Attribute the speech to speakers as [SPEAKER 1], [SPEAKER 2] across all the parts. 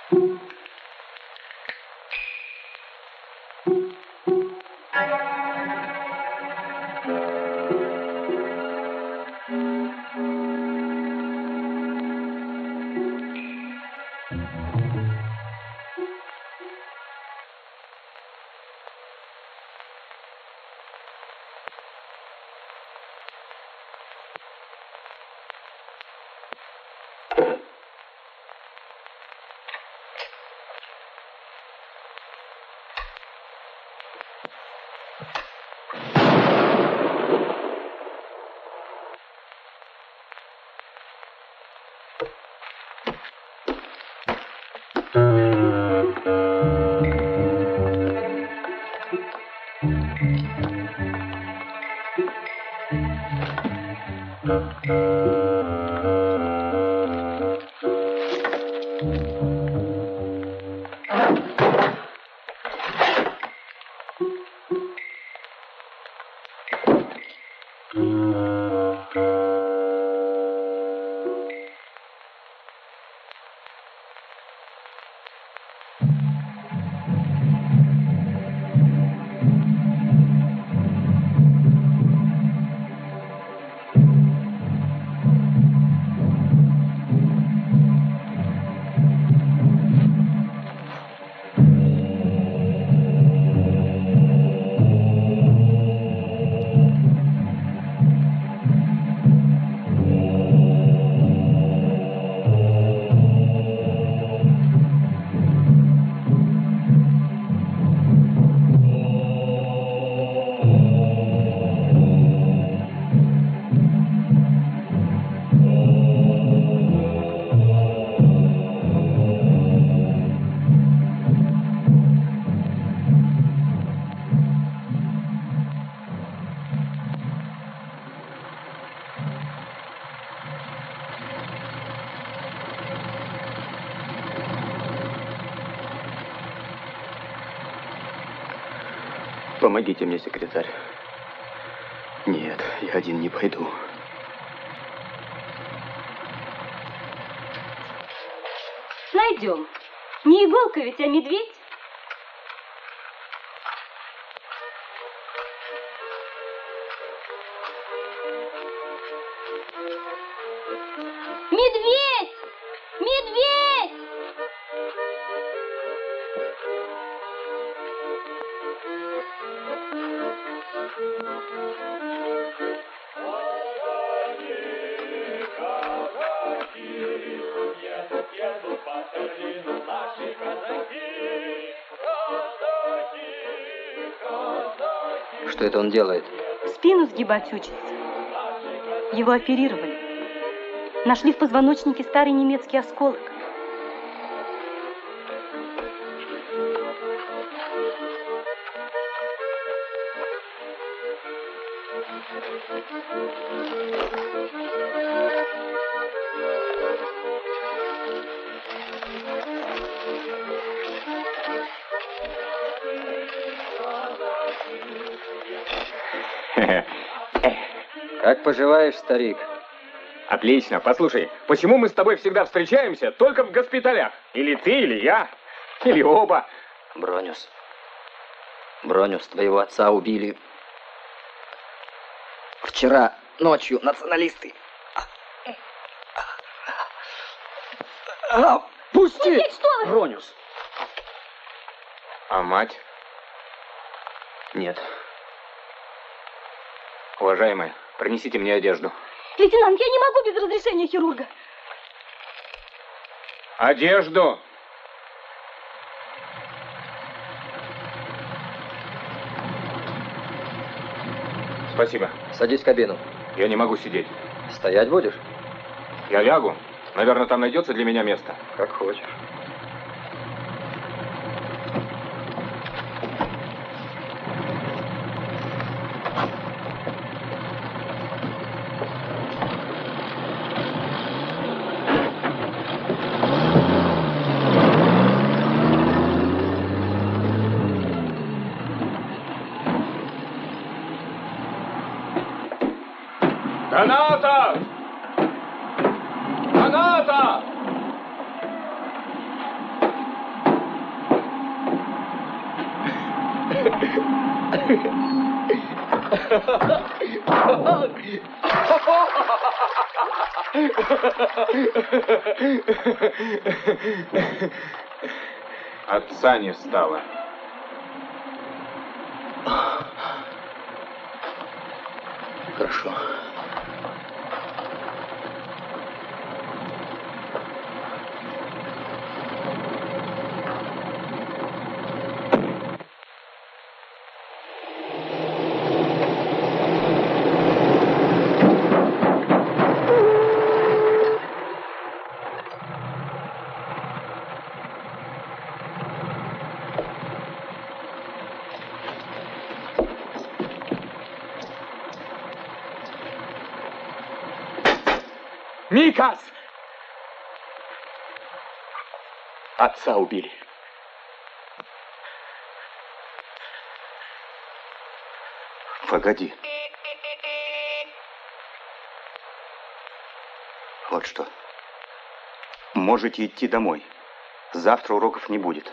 [SPEAKER 1] Помогите мне, секретарь. Нет, я один не пойду.
[SPEAKER 2] Найдем. Не иголка ведь, а медведь. Медведь! Медведь!
[SPEAKER 1] Что это он делает?
[SPEAKER 2] Спину сгибать учится. Его оперировали. Нашли в позвоночнике старый немецкий осколок.
[SPEAKER 1] Как поживаешь, старик?
[SPEAKER 3] Отлично. Послушай, почему мы с тобой всегда встречаемся только в госпиталях? Или ты, или я, или оба.
[SPEAKER 1] Бронюс, твоего отца убили вчера ночью националисты. Пусти!
[SPEAKER 2] Что вы?
[SPEAKER 1] Бронюс.
[SPEAKER 3] А мать?
[SPEAKER 1] Нет.
[SPEAKER 3] Уважаемая, принесите мне одежду.
[SPEAKER 2] Лейтенант, я не могу без разрешения хирурга.
[SPEAKER 3] Одежду! Спасибо.
[SPEAKER 1] Садись в кабину.
[SPEAKER 3] Я не могу сидеть.
[SPEAKER 1] Стоять будешь?
[SPEAKER 3] Я лягу. Наверное, там найдется для меня место.
[SPEAKER 1] Как хочешь.
[SPEAKER 3] Граната! Граната!
[SPEAKER 4] Отца не стало.
[SPEAKER 1] Хорошо.
[SPEAKER 3] Микас! Отца убили.
[SPEAKER 1] Погоди. Вот что. Можете идти домой. Завтра уроков не будет.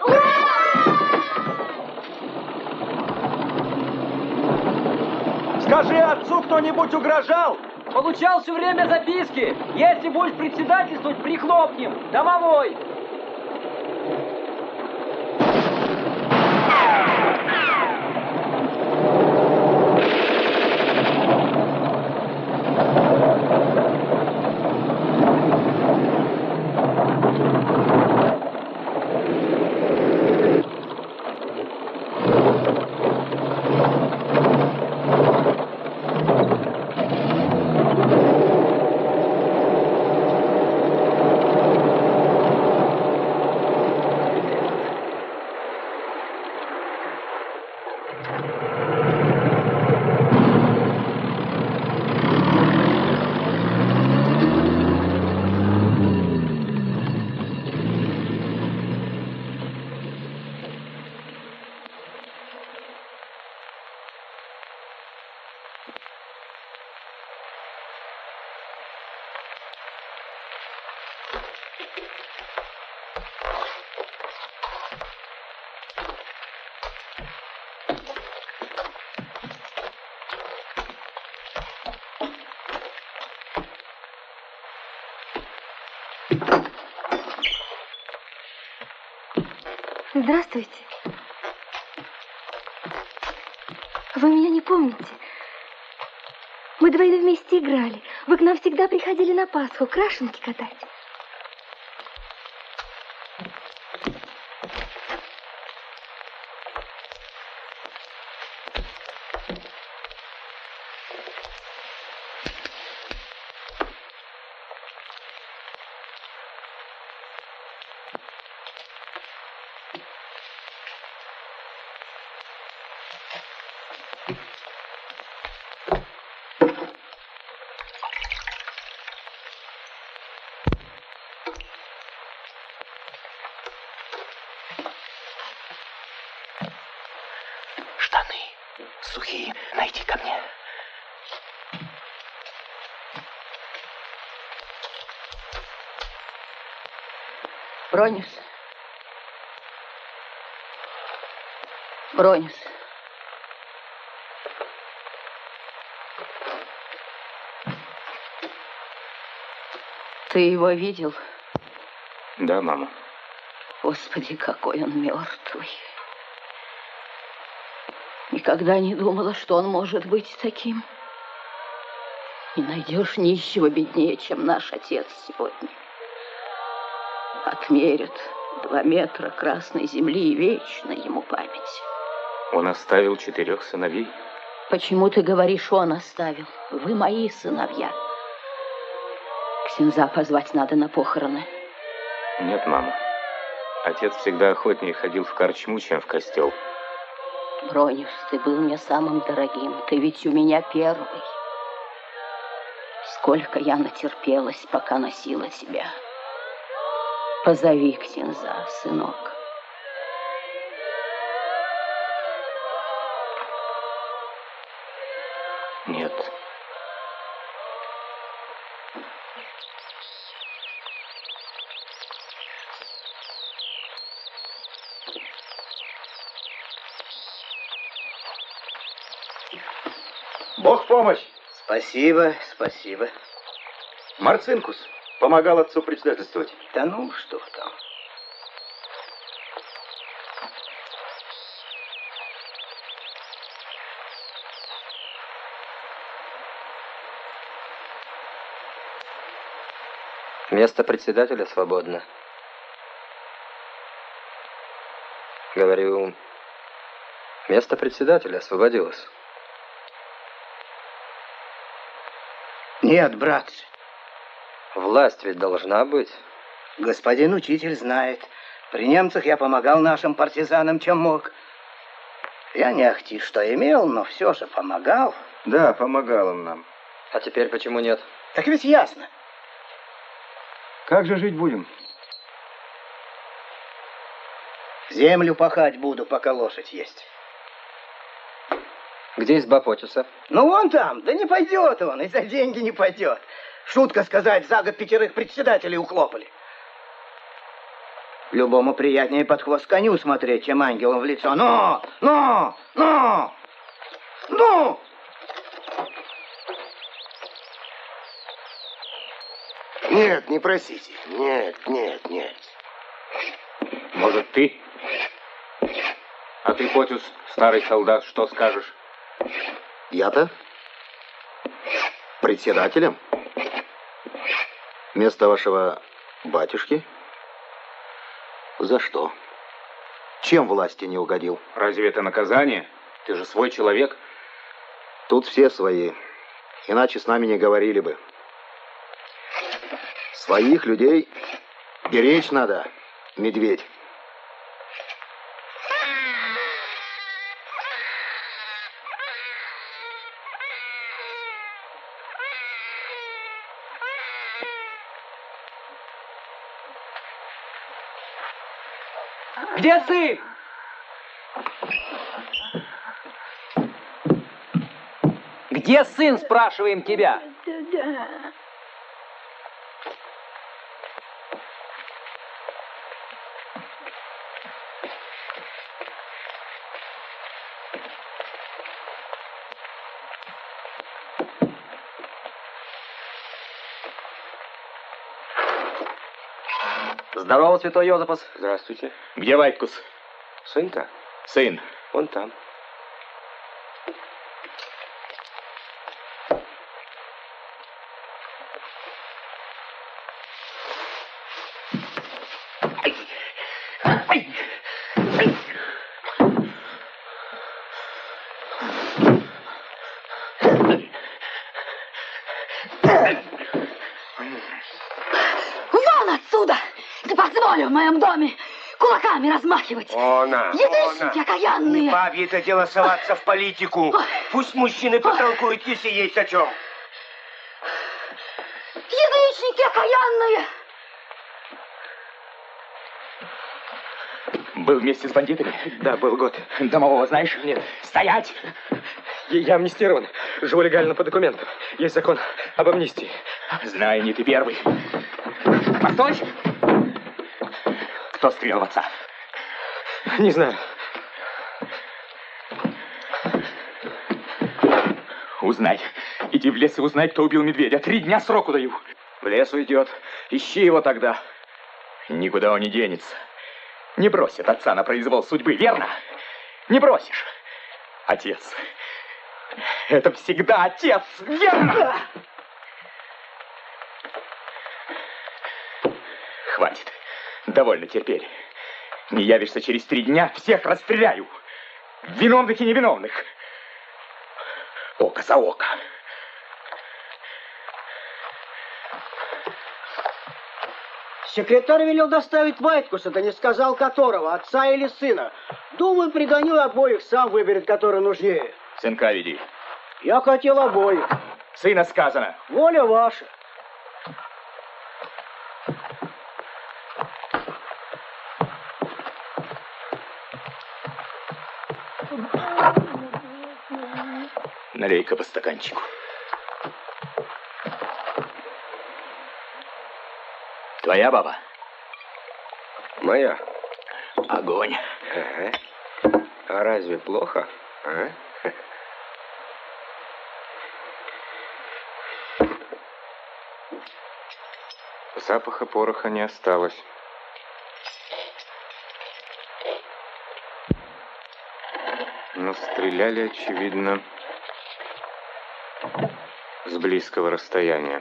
[SPEAKER 5] Скажи отцу, кто-нибудь угрожал?
[SPEAKER 6] Получал все время записки. Если будешь председательствовать, прихлопнем. Домовой.
[SPEAKER 2] Здравствуйте. Вы меня не помните? Мы двойно вместе играли. Вы к нам всегда приходили на Пасху крашенки катать.
[SPEAKER 1] Сухие, найди ко мне.
[SPEAKER 7] Бронюс. Бронюс. Ты его видел?
[SPEAKER 3] Да, мама.
[SPEAKER 7] Господи, какой он мертвый. Никогда не думала, что он может быть таким. Не найдешь нищего беднее, чем наш отец сегодня. Отмерят 2 метра красной земли, и вечно ему память.
[SPEAKER 3] Он оставил 4 сыновей.
[SPEAKER 7] Почему ты говоришь, он оставил? Вы мои сыновья. Ксенза позвать надо на похороны.
[SPEAKER 3] Нет, мама. Отец всегда охотнее ходил в корчму, чем в костел.
[SPEAKER 7] Бронюс, ты был мне самым дорогим. Ты ведь у меня первый. Сколько я натерпелась, пока носила тебя. Позови Ксенза, сынок.
[SPEAKER 3] Нет.
[SPEAKER 1] Бог в помощь.
[SPEAKER 8] Спасибо, спасибо.
[SPEAKER 1] Марцинкус помогал отцу председательствовать.
[SPEAKER 8] Да ну, что там.
[SPEAKER 9] Место председателя свободно. Говорю, место председателя освободилось.
[SPEAKER 8] Нет, братцы.
[SPEAKER 9] Власть ведь должна быть.
[SPEAKER 8] Господин учитель знает. При немцах я помогал нашим партизанам, чем мог. Я не ахти что имел, но все же помогал.
[SPEAKER 1] Да, помогал он нам.
[SPEAKER 9] А теперь почему нет?
[SPEAKER 8] Так ведь ясно.
[SPEAKER 1] Как же жить будем?
[SPEAKER 8] Землю пахать буду, пока лошадь есть.
[SPEAKER 9] Где изба Потиуса?
[SPEAKER 8] Ну, вон там. Да не пойдет он, и за деньги не пойдет. Шутка сказать, за год 5 председателей ухлопали. Любому приятнее под хвост коню смотреть, чем ангелом в лицо. Ну!
[SPEAKER 10] Нет, не просите. Нет.
[SPEAKER 3] Может, ты? А ты, Потиус, старый солдат, что скажешь?
[SPEAKER 10] Я-то? Председателем? Место вашего батюшки? За что? Чем власти не угодил?
[SPEAKER 3] Разве это наказание? Ты же свой человек.
[SPEAKER 10] Тут все свои. Иначе с нами не говорили бы. Своих людей беречь надо, медведь.
[SPEAKER 6] Где сын? Где сын, спрашиваем тебя?
[SPEAKER 5] Здорово, святой Йозапас.
[SPEAKER 1] Здравствуйте.
[SPEAKER 3] Где Вайткус?
[SPEAKER 1] Сын-то?
[SPEAKER 3] Сын.
[SPEAKER 1] Он там.
[SPEAKER 2] Вон отсюда! Не позволю в моем доме кулаками размахивать. Язычники окаянные.
[SPEAKER 5] Не бабье это дело соваться в политику. Пусть мужчины потолкуют, если есть о чем.
[SPEAKER 2] Язычники окаянные.
[SPEAKER 3] Был вместе с бандитами?
[SPEAKER 5] Да, был год.
[SPEAKER 3] Домового знаешь?
[SPEAKER 5] Нет.
[SPEAKER 3] Стоять!
[SPEAKER 5] Я амнистирован. Живу легально по документам. Есть закон об амнистии.
[SPEAKER 3] Знаю, не ты первый. Постой! Кто стрелял в отца?
[SPEAKER 5] Не знаю.
[SPEAKER 3] Узнай. Иди в лес и узнай, кто убил медведя. 3 дня сроку даю.
[SPEAKER 5] В лес уйдет. Ищи его тогда.
[SPEAKER 3] Никуда он не денется. Не бросит отца на произвол судьбы, верно? Не бросишь. Отец. Это всегда отец, верно? Хватит. Довольно терпели. Не явишься через 3 дня, всех расстреляю. Виновных и невиновных. Око за око.
[SPEAKER 11] Секретарь велел доставить Вайткуса, да не сказал которого, отца или сына. Думаю, пригоню обоих, сам выберет, который нужнее.
[SPEAKER 3] Сынка веди.
[SPEAKER 11] Я хотел обоих.
[SPEAKER 3] Сына сказано.
[SPEAKER 11] Воля ваша.
[SPEAKER 3] Налей-ка по стаканчику. Твоя баба?
[SPEAKER 1] Моя.
[SPEAKER 3] Огонь.
[SPEAKER 1] Ага. А разве плохо? А?
[SPEAKER 4] Запаха пороха не осталось. Но стреляли, очевидно, с близкого расстояния.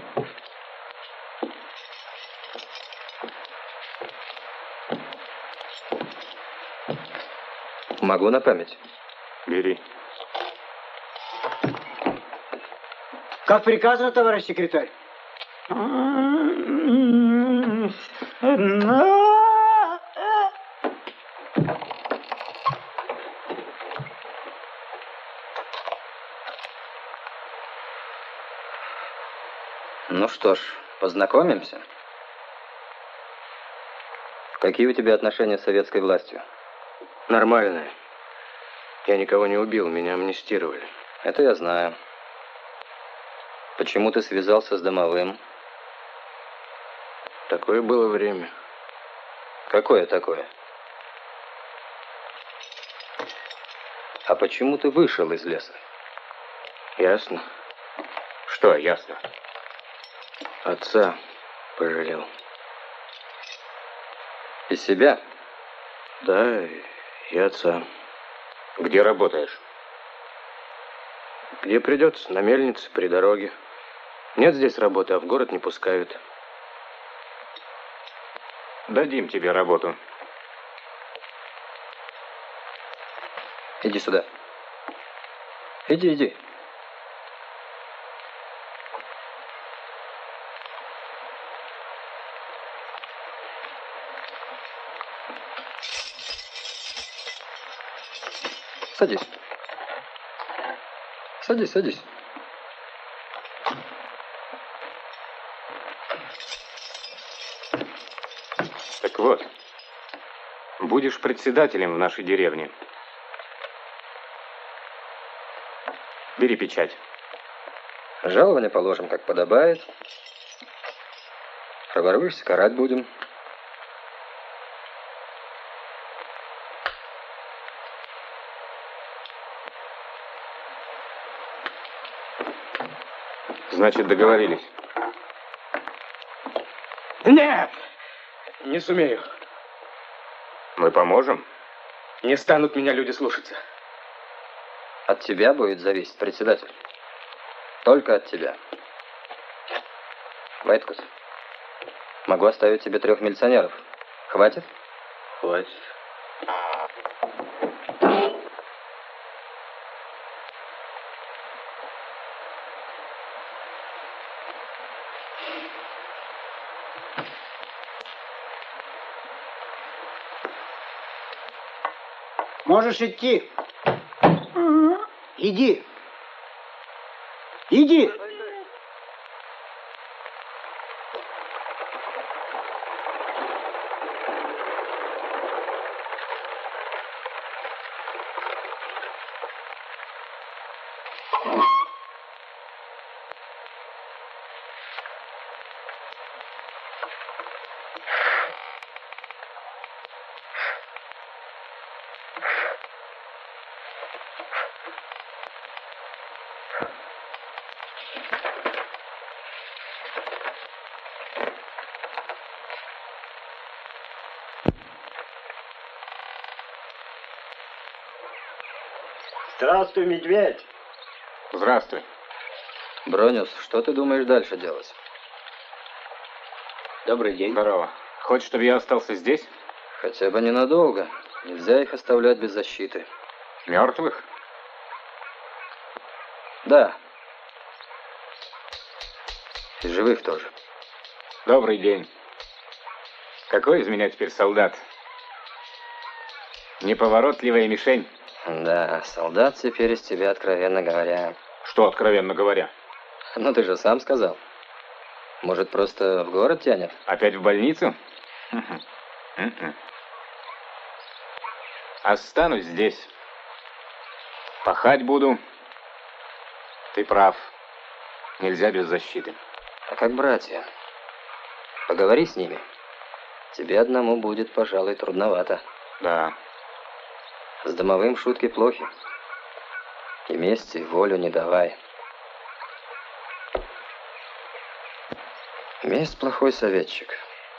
[SPEAKER 9] Могу на память.
[SPEAKER 4] Бери.
[SPEAKER 11] Как приказано, товарищ секретарь?
[SPEAKER 9] Ну что ж, познакомимся. Какие у тебя отношения с советской властью?
[SPEAKER 5] Нормальные. Я никого не убил, меня амнистировали.
[SPEAKER 9] Это я знаю. Почему ты связался с Домовым?
[SPEAKER 5] Такое было время.
[SPEAKER 9] Какое такое? А почему ты вышел из леса?
[SPEAKER 5] Ясно.
[SPEAKER 4] Что ясно?
[SPEAKER 5] Отца пожалел.
[SPEAKER 9] И себя?
[SPEAKER 5] Да, и отца.
[SPEAKER 4] Где работаешь?
[SPEAKER 5] Где придется, на мельнице, при дороге. Нет здесь работы, а в город не пускают.
[SPEAKER 4] Дадим тебе работу.
[SPEAKER 9] Иди сюда. Иди. Садись.
[SPEAKER 4] Так вот, будешь председателем в нашей деревне. Бери печать.
[SPEAKER 9] Жалование положим, как подобает. Проворуешься, карать будем.
[SPEAKER 4] Значит, договорились.
[SPEAKER 5] Нет! Не сумею.
[SPEAKER 4] Мы поможем?
[SPEAKER 5] Не станут меня люди слушаться.
[SPEAKER 9] От тебя будет зависеть, председатель. Только от тебя. Вайткус, могу оставить тебе 3 милиционеров. Хватит?
[SPEAKER 5] Хватит.
[SPEAKER 11] Можешь идти. Иди. Иди.
[SPEAKER 12] Здравствуй, медведь.
[SPEAKER 4] Здравствуй.
[SPEAKER 9] Бронюс, что ты думаешь дальше делать?
[SPEAKER 5] Добрый день.
[SPEAKER 4] Здорово. Хочешь, чтобы я остался здесь?
[SPEAKER 9] Хотя бы ненадолго. Нельзя их оставлять без защиты.
[SPEAKER 4] Мертвых?
[SPEAKER 9] Да. И живых тоже.
[SPEAKER 4] Добрый день. Какой из меня теперь солдат? Неповоротливая мишень.
[SPEAKER 9] Да, солдат теперь из тебя, откровенно говоря.
[SPEAKER 4] Что, откровенно говоря?
[SPEAKER 9] Ну, ты же сам сказал. Может, просто в город тянет?
[SPEAKER 4] Опять в больницу? Останусь здесь. Пахать буду. Ты прав. Нельзя без защиты.
[SPEAKER 9] А как братья? Поговори с ними. Тебе одному будет, пожалуй, трудновато.
[SPEAKER 4] Да.
[SPEAKER 9] С Домовым шутки плохи. И мести волю не давай. Месть плохой советчик.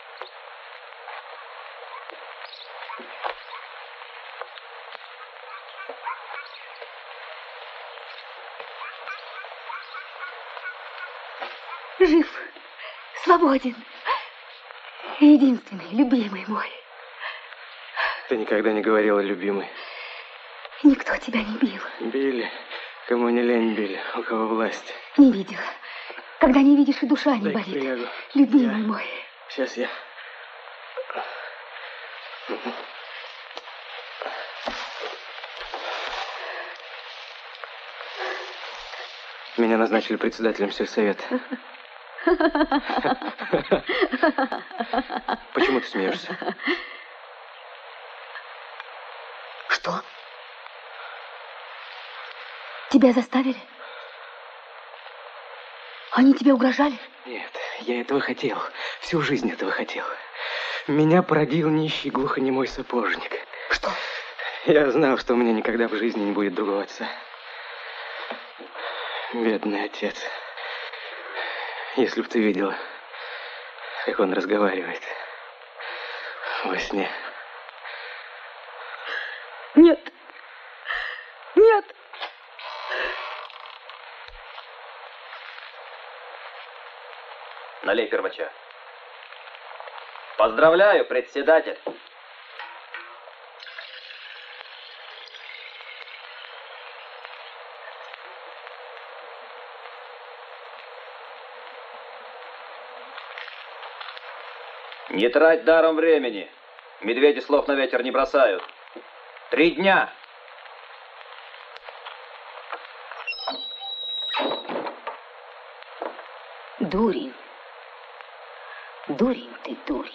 [SPEAKER 2] Жив, свободен. Единственный, любимый мой.
[SPEAKER 5] Ты никогда не говорила, любимый.
[SPEAKER 2] Никто тебя не бил.
[SPEAKER 5] Били. Кому не лень били, у кого власть.
[SPEAKER 2] Не видела. Когда не видишь, и душа не болит.
[SPEAKER 5] Прилягу.
[SPEAKER 2] Любимый мой.
[SPEAKER 5] Сейчас я... Меня назначили председателем сельсовета. Почему ты смеешься?
[SPEAKER 2] Что? Тебя заставили? Они тебе угрожали?
[SPEAKER 5] Нет, я этого хотел. Всю жизнь этого хотел. Меня породил нищий глухонемой сапожник.
[SPEAKER 2] Что?
[SPEAKER 5] Я знал, что у меня никогда в жизни не будет другого отца. Бедный отец. Если б ты видела, как он разговаривает во сне.
[SPEAKER 2] Нет. Нет.
[SPEAKER 6] Налей первача. Поздравляю, председатель. Не трать даром времени. Медведи слов на ветер не бросают. 3 дня.
[SPEAKER 7] Дурень. Дурень ты, дурень.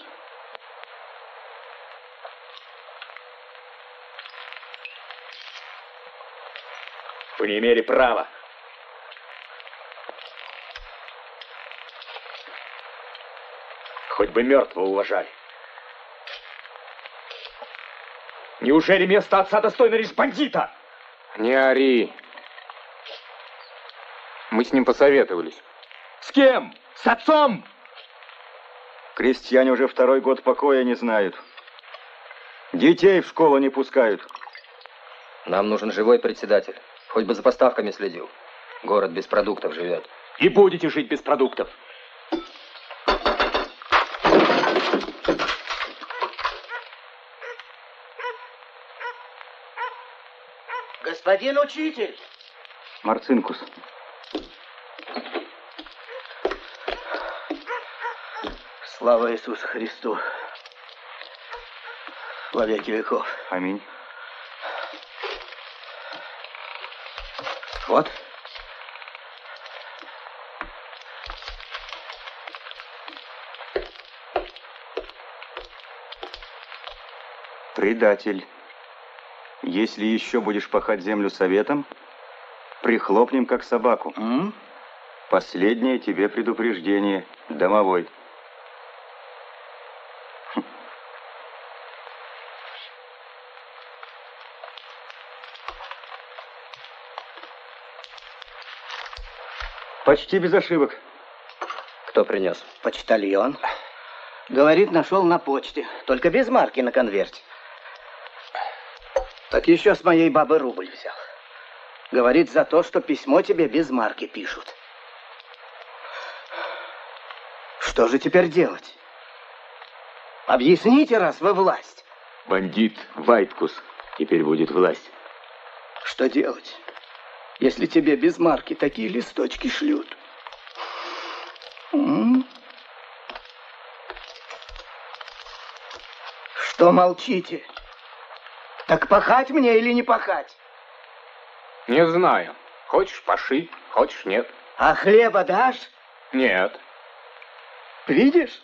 [SPEAKER 3] Вы не имели права. Хоть бы мертвого уважали. Неужели место отца достойно лишь бандита?
[SPEAKER 4] Не ори. Мы с ним посоветовались.
[SPEAKER 3] С кем? С отцом?
[SPEAKER 1] Крестьяне уже 2-й год покоя не знают. Детей в школу не пускают.
[SPEAKER 9] Нам нужен живой председатель. Хоть бы за поставками следил. Город без продуктов живет.
[SPEAKER 3] И будете жить без продуктов.
[SPEAKER 11] Господин учитель!
[SPEAKER 1] Марцинкус.
[SPEAKER 8] Слава Иисусу Христу. Во веки веков.
[SPEAKER 1] Аминь.
[SPEAKER 8] Вот.
[SPEAKER 1] Предатель. Если еще будешь пахать землю советом, прихлопнем как собаку. Последнее тебе предупреждение, домовой. Почти без ошибок.
[SPEAKER 9] Кто принес?
[SPEAKER 8] Почтальон. Говорит, нашел на почте. Только без марки на конверте. Так еще с моей бабы рубль взял. Говорит, за то, что письмо тебе без марки пишут. Что же теперь делать? Объясните, раз вы власть.
[SPEAKER 3] Бандит Вайткус теперь будет власть.
[SPEAKER 8] Что делать, если тебе без марки такие листочки шлют? Что молчите? Так пахать мне или не пахать?
[SPEAKER 4] Не знаю. Хочешь, паши, хочешь, нет.
[SPEAKER 8] А хлеба дашь?
[SPEAKER 4] Нет.
[SPEAKER 8] Видишь?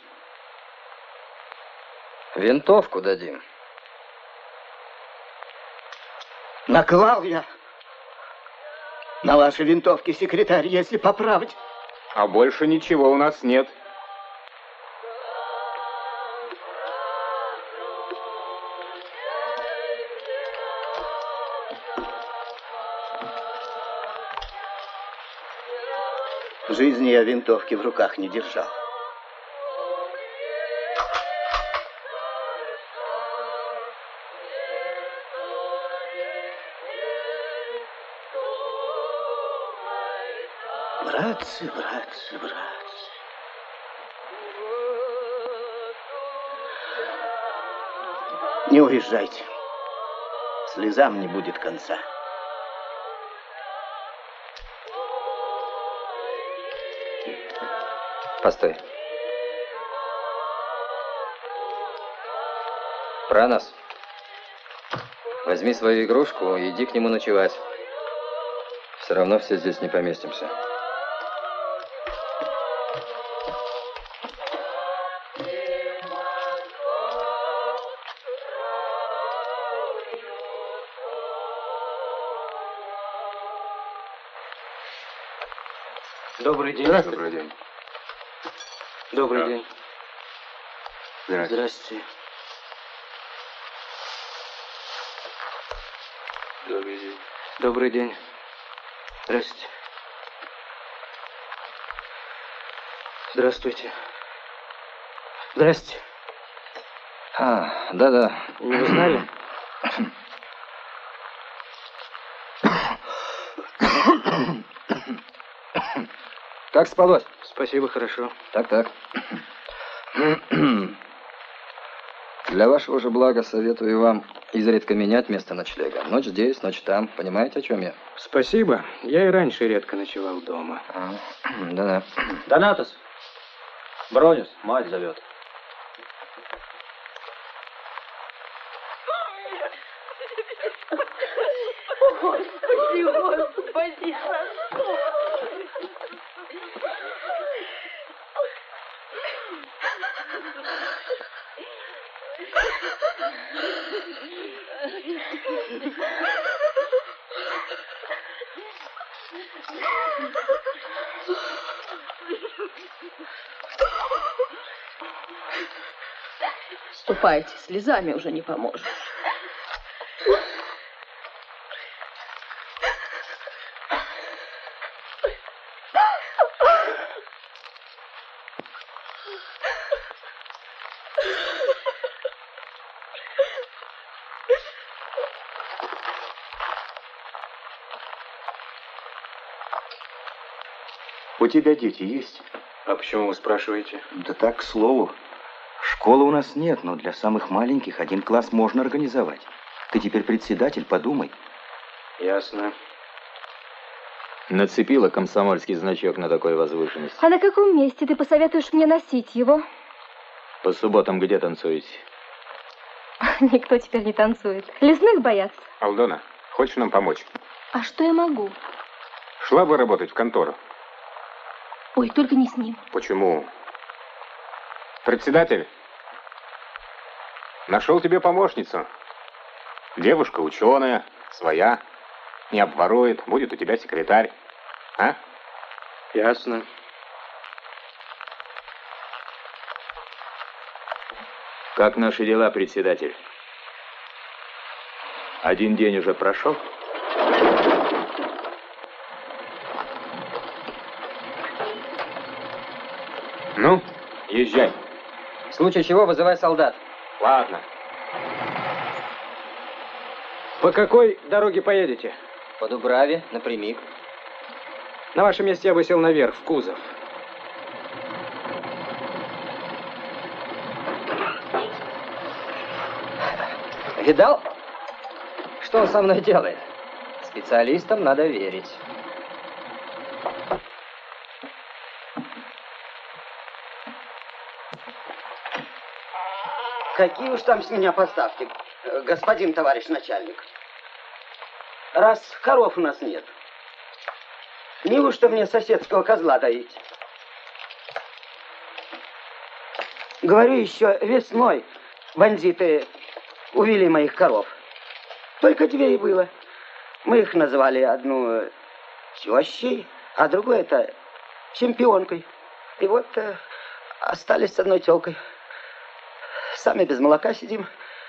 [SPEAKER 9] Винтовку дадим.
[SPEAKER 8] Наклал я на ваши винтовки, секретарь, если поправить.
[SPEAKER 4] А больше ничего у нас нет.
[SPEAKER 8] В жизни я винтовки в руках не держал. Братцы, братцы, братцы. Не уезжайте. Слезам не будет конца.
[SPEAKER 9] Постой. Пранос, возьми свою игрушку и иди к нему ночевать. Все равно все здесь не поместимся.
[SPEAKER 5] Добрый день.
[SPEAKER 4] Добрый день.
[SPEAKER 5] Добрый день.
[SPEAKER 4] Здравствуйте.
[SPEAKER 5] Здравствуйте.
[SPEAKER 4] Добрый день.
[SPEAKER 5] Добрый день. Здравствуйте. Здравствуйте. Здрасте.
[SPEAKER 9] Да-да.
[SPEAKER 5] Не узнали?
[SPEAKER 9] Как спалось?
[SPEAKER 5] Спасибо, хорошо.
[SPEAKER 9] Так. Для вашего же блага советую вам изредка менять место ночлега. Ночь здесь, ночь там. Понимаете, о чем я?
[SPEAKER 5] Спасибо. Я и раньше редко ночевал дома.
[SPEAKER 9] Да-да.
[SPEAKER 6] Донатос! Бронис, мать зовет.
[SPEAKER 7] Господи, Господи! Ступайте, слезами уже не поможешь.
[SPEAKER 1] У тебя дети есть?
[SPEAKER 5] А почему вы спрашиваете?
[SPEAKER 1] Да так, к слову. Школы у нас нет, но для самых маленьких один класс можно организовать. Ты теперь председатель, подумай.
[SPEAKER 5] Ясно.
[SPEAKER 9] Нацепила комсомольский значок на такой возвышенности.
[SPEAKER 2] А на каком месте ты посоветуешь мне носить его?
[SPEAKER 9] По субботам где танцуете?
[SPEAKER 2] Никто теперь не танцует. Лесных боятся.
[SPEAKER 4] Алдона, хочешь нам помочь?
[SPEAKER 2] А что я могу?
[SPEAKER 4] Шла бы работать в контору.
[SPEAKER 2] Ой, только не с ним.
[SPEAKER 4] Почему? Председатель, нашел тебе помощницу. Девушка ученая, своя, не обворует, будет у тебя секретарь. А?
[SPEAKER 5] Ясно.
[SPEAKER 9] Как наши дела, председатель? Один день уже прошел?
[SPEAKER 4] Ну, езжай.
[SPEAKER 9] В случае чего вызывай солдат.
[SPEAKER 4] Ладно.
[SPEAKER 5] По какой дороге поедете?
[SPEAKER 9] По Дубраве, напрямик.
[SPEAKER 5] На вашем месте я бы сел наверх, в кузов.
[SPEAKER 9] Видал, что он со мной делает? Специалистам надо верить.
[SPEAKER 8] Какие уж там с меня поставки, господин товарищ начальник. Раз коров у нас нет, неужто мне соседского козла доить? Говорю, еще весной бандиты увели моих коров. Только две и было. Мы их называли одну тещей, а другую это чемпионкой. И вот остались с одной телкой. Сами без молока сидим.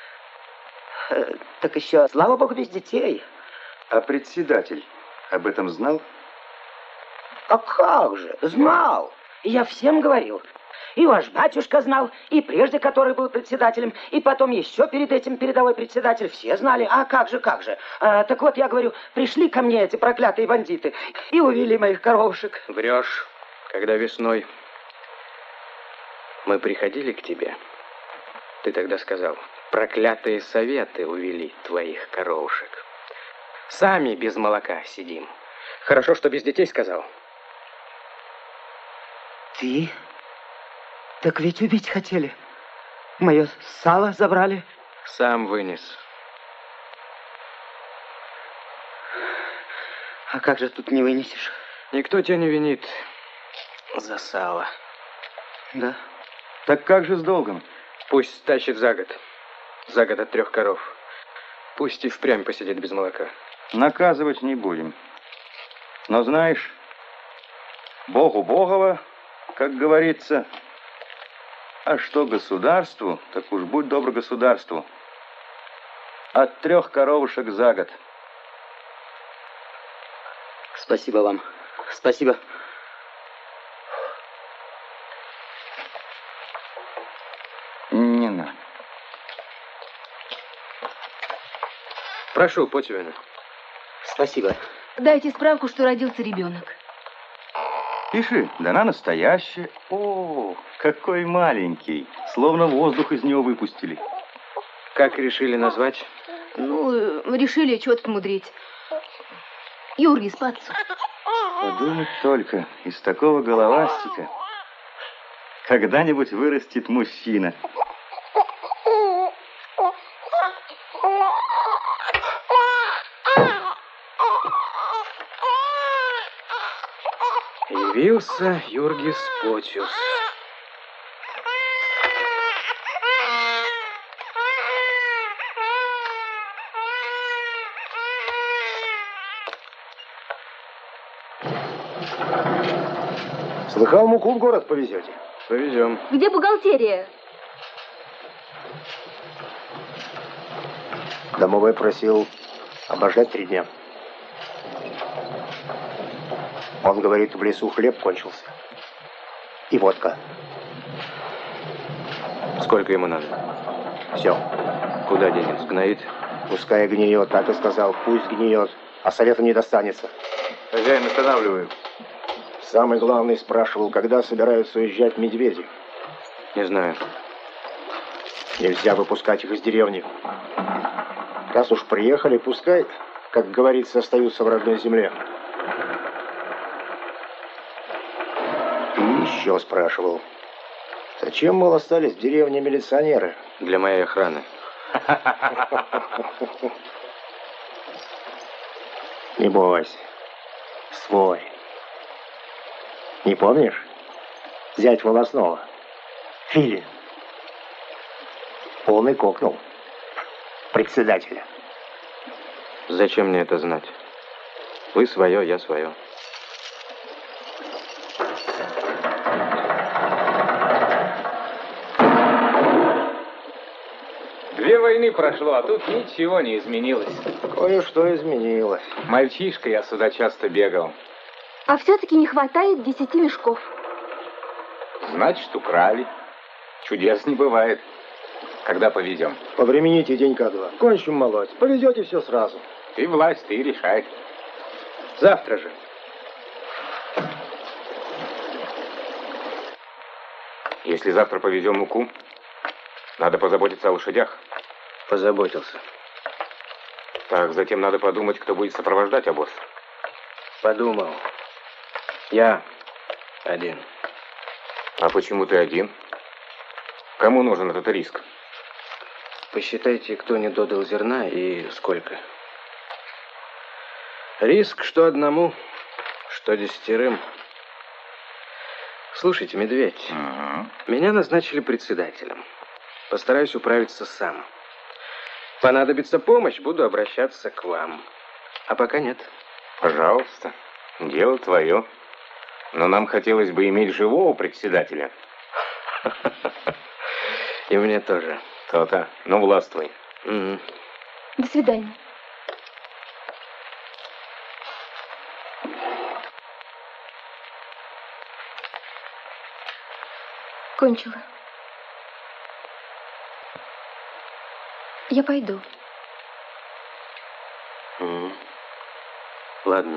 [SPEAKER 8] Так еще, слава богу, без детей.
[SPEAKER 1] А председатель об этом знал?
[SPEAKER 8] А как же, знал. И я всем говорил. И ваш батюшка знал, и прежде который был председателем, и потом еще перед этим передовой председатель. Все знали. А как же, как же. Так вот, я говорю, пришли ко мне эти проклятые бандиты и увели моих коровушек.
[SPEAKER 5] Врешь. Когда весной мы приходили к тебе, ты тогда сказал, проклятые советы увели твоих коровушек. Сами без молока сидим. Хорошо, что без детей сказал.
[SPEAKER 8] Ты? Так ведь убить хотели. Мое сало забрали.
[SPEAKER 5] Сам вынес.
[SPEAKER 8] А как же тут не вынесешь?
[SPEAKER 5] Никто тебя не винит за сало.
[SPEAKER 8] Да.
[SPEAKER 1] Так как же с долгом?
[SPEAKER 5] Пусть тащит за год. За год от 3 коров. Пусть и впрямь посидит без молока.
[SPEAKER 1] Наказывать не будем. Но знаешь, Богу Богова, как говорится, а что государству, так уж будь добр государству. От 3 коровушек за год.
[SPEAKER 8] Спасибо вам. Спасибо.
[SPEAKER 1] Не надо.
[SPEAKER 5] Прошу, Потевина.
[SPEAKER 8] Спасибо.
[SPEAKER 2] Дайте справку, что родился ребенок.
[SPEAKER 1] Пиши, дана настоящая. О, какой маленький. Словно воздух из него выпустили.
[SPEAKER 5] Как решили назвать?
[SPEAKER 2] Ну, решили что-то мудрить. Юрий Спацу.
[SPEAKER 1] Подумать только, из такого головастика когда-нибудь вырастет мужчина.
[SPEAKER 5] Явился Юргис Потиус.
[SPEAKER 10] Слыхал, муку в город повезете?
[SPEAKER 5] Повезем.
[SPEAKER 2] Где бухгалтерия?
[SPEAKER 10] Домовой просил обождать 3 дня. Он говорит, в лесу хлеб кончился. И водка.
[SPEAKER 5] Сколько ему надо?
[SPEAKER 10] Все.
[SPEAKER 5] Куда денет? Сгноит?
[SPEAKER 10] Пускай гниет, так и сказал. Пусть гниет, а совета не достанется.
[SPEAKER 1] Хозяин, останавливаю.
[SPEAKER 10] Самый главный спрашивал, когда собираются уезжать медведи.
[SPEAKER 5] Не знаю.
[SPEAKER 10] Нельзя выпускать их из деревни. Раз уж приехали, пускай, как говорится, остаются в родной земле. И еще спрашивал, зачем, мол, остались в деревне милиционеры?
[SPEAKER 5] Для моей охраны.
[SPEAKER 10] Не бойся. Свой. Не помнишь? Зять волосного. Филин. Он и кокнул председателя.
[SPEAKER 5] Зачем мне это знать? Вы свое, я свое.
[SPEAKER 4] Две войны прошло, а тут ничего не изменилось.
[SPEAKER 10] Кое-что изменилось.
[SPEAKER 4] Мальчишка, я сюда часто бегал.
[SPEAKER 2] А все-таки не хватает 10 мешков.
[SPEAKER 4] Значит, украли. Чудес не бывает. Когда повезем?
[SPEAKER 10] Повремените денька-два. Кончим молоть. Повезете все сразу.
[SPEAKER 4] Ты власть, ты решай.
[SPEAKER 5] Завтра же.
[SPEAKER 4] Если завтра повезем муку, надо позаботиться о лошадях.
[SPEAKER 5] Позаботился.
[SPEAKER 4] Так, затем надо подумать, кто будет сопровождать обоз.
[SPEAKER 5] Подумал. Я один.
[SPEAKER 4] А почему ты один? Кому нужен этот риск?
[SPEAKER 5] Посчитайте, кто не додал зерна и сколько. Риск что одному, что 10. Слушайте, медведь, меня назначили председателем. Постараюсь управиться сам. Понадобится помощь, буду обращаться к вам. А пока нет.
[SPEAKER 4] Пожалуйста, дело твое. Но нам хотелось бы иметь живого председателя.
[SPEAKER 5] И мне тоже.
[SPEAKER 4] То-то. Ну, властвуй.
[SPEAKER 2] До свидания. Кончила. Я пойду.
[SPEAKER 5] Ладно.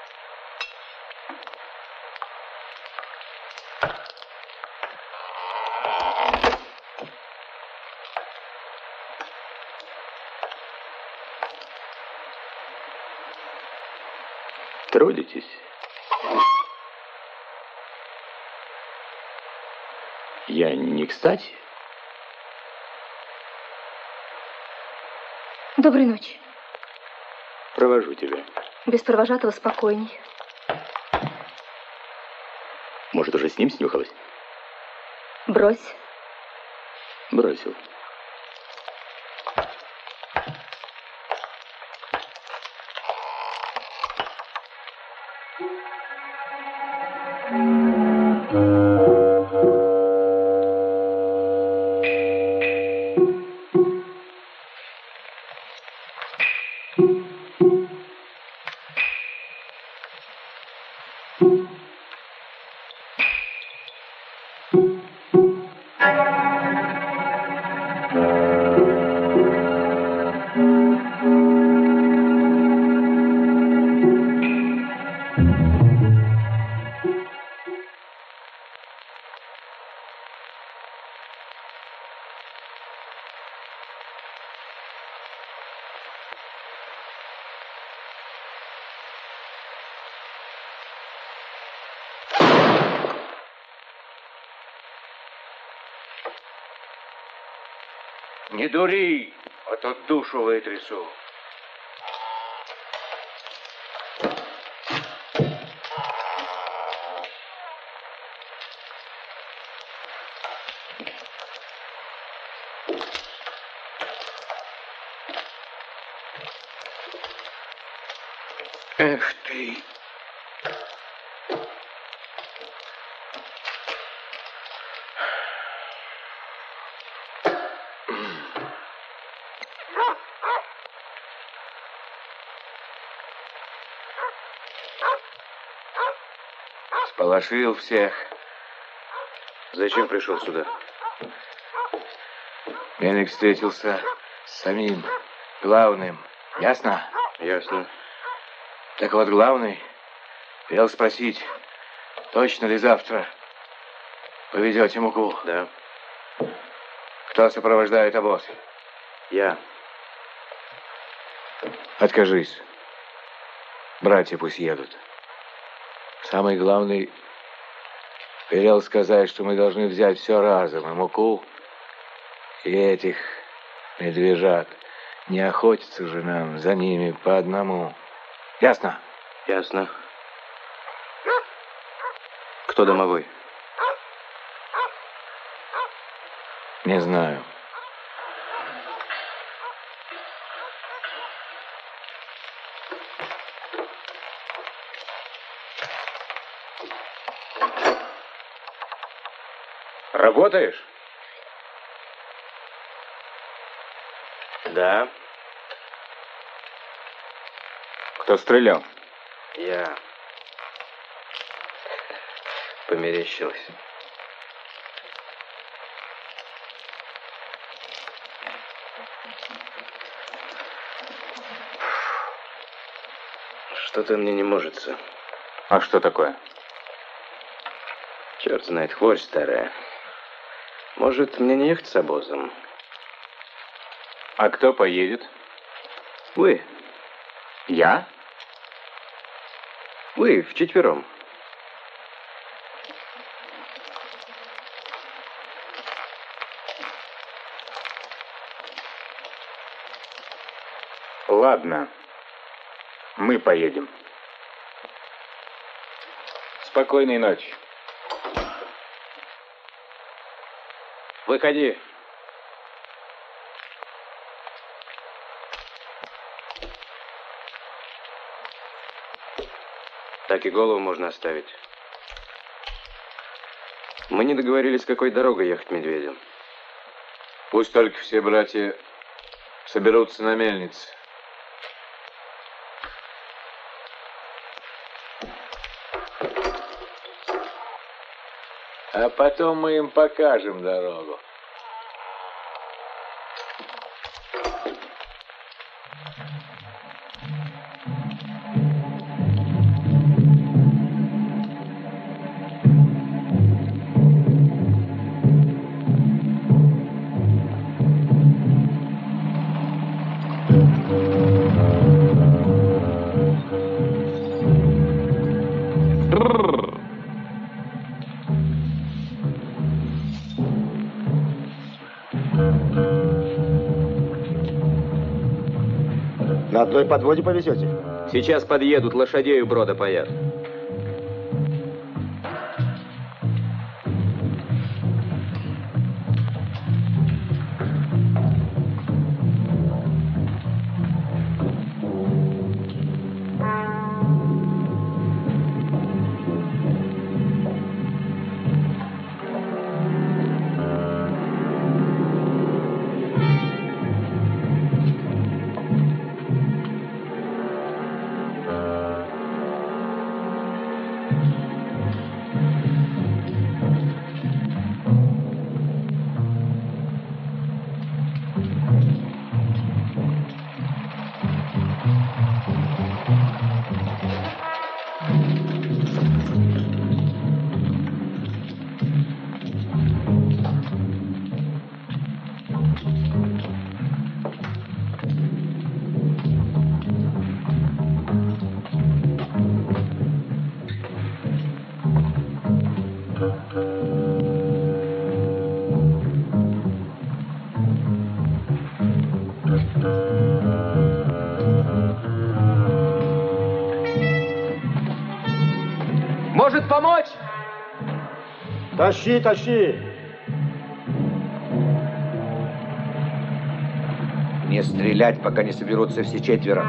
[SPEAKER 3] Трудитесь? Я не кстати?
[SPEAKER 2] Доброй ночи.
[SPEAKER 3] Провожу тебя.
[SPEAKER 2] Без провожатого спокойней.
[SPEAKER 3] Может, уже с ним снюхалась?
[SPEAKER 2] Брось.
[SPEAKER 3] Бросил.
[SPEAKER 13] Не дури, а то душу вытрясу. Эх ты. Сполошил всех.
[SPEAKER 5] Зачем пришел сюда?
[SPEAKER 13] Мельник встретился с самим главным. Ясно?
[SPEAKER 5] Ясно.
[SPEAKER 13] Так вот, главный велел спросить, точно ли завтра повезете муку?
[SPEAKER 5] Да.
[SPEAKER 13] Кто сопровождает обоз?
[SPEAKER 5] Я.
[SPEAKER 13] Откажись. Братья пусть едут. Самый главный велел сказать, что мы должны взять все разом, и муку, и этих медвежат. Не охотиться же нам за ними по одному. Ясно?
[SPEAKER 5] Ясно. Кто домовой?
[SPEAKER 13] Не знаю. Работаешь?
[SPEAKER 5] Да.
[SPEAKER 13] Кто стрелял?
[SPEAKER 5] Я. Померещилось. Что-то мне не можется.
[SPEAKER 13] А что такое?
[SPEAKER 5] Черт знает, хворь старая. Может, мне не ехать с обозом?
[SPEAKER 13] А кто поедет?
[SPEAKER 5] Вы.
[SPEAKER 13] Я?
[SPEAKER 5] Вы вчетвером.
[SPEAKER 13] Ладно. Мы поедем. Спокойной ночи.
[SPEAKER 5] Выходи. Так и голову можно оставить. Мы не договорились, какой дорогой ехать медведем.
[SPEAKER 13] Пусть только все братья соберутся на мельнице. А потом мы им покажем дорогу.
[SPEAKER 10] На одной подводе повезете?
[SPEAKER 6] Сейчас подъедут, лошадей у брода паят. Может помочь?
[SPEAKER 10] Тащи, тащи!
[SPEAKER 1] Не стрелять, пока не соберутся все четверо.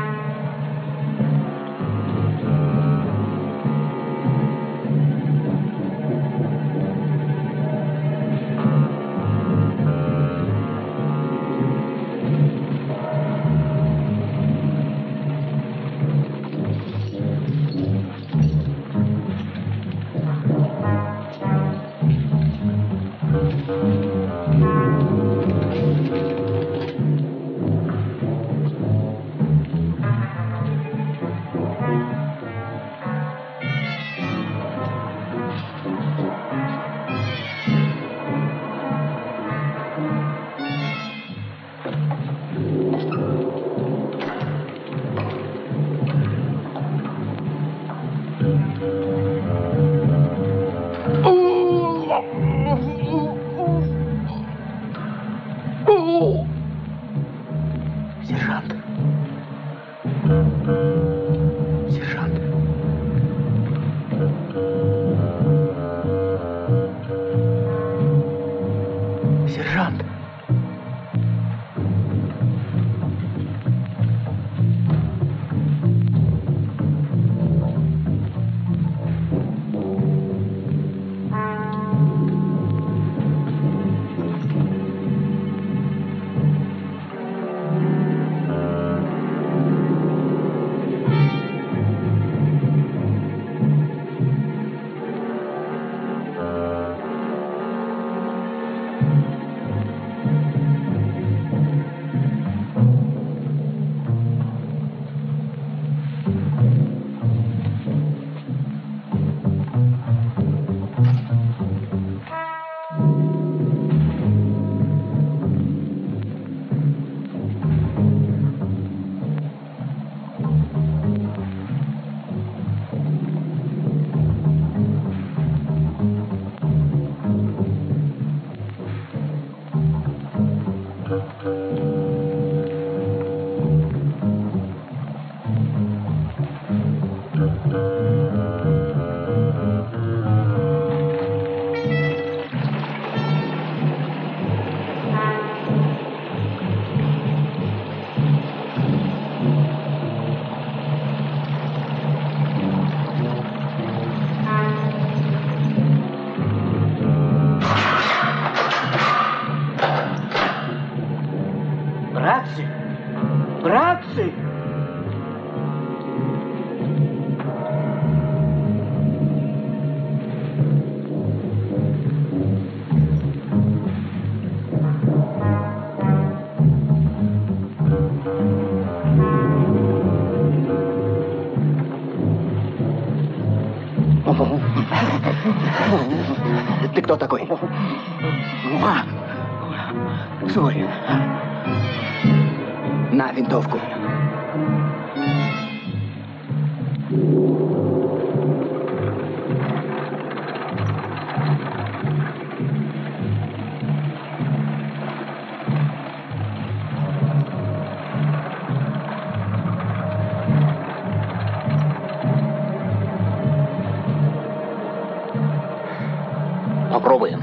[SPEAKER 13] Сержант. Сержант. Сержант.
[SPEAKER 11] Братцы! Братцы!
[SPEAKER 3] Ты кто такой? Зорин. На винтовку.
[SPEAKER 4] Попробуем.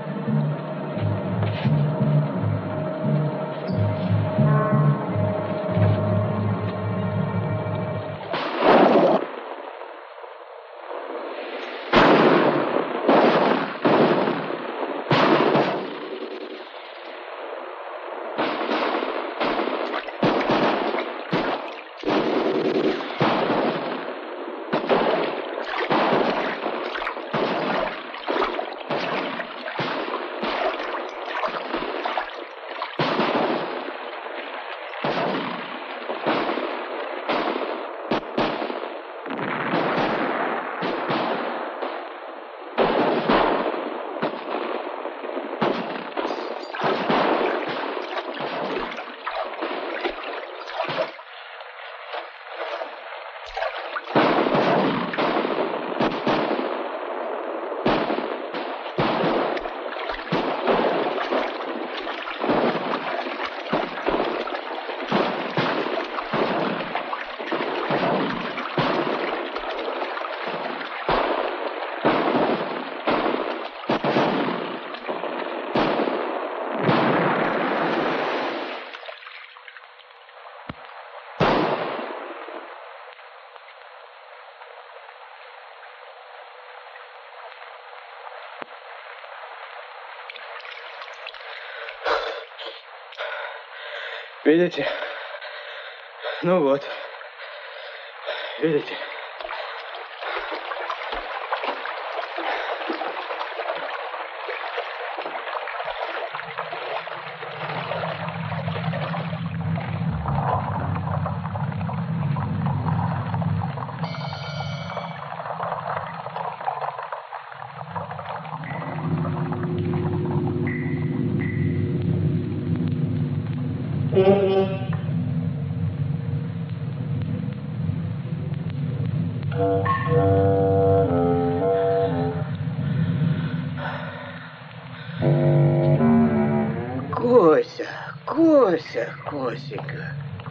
[SPEAKER 5] Видите? Ну вот. Видите?
[SPEAKER 11] Косенька.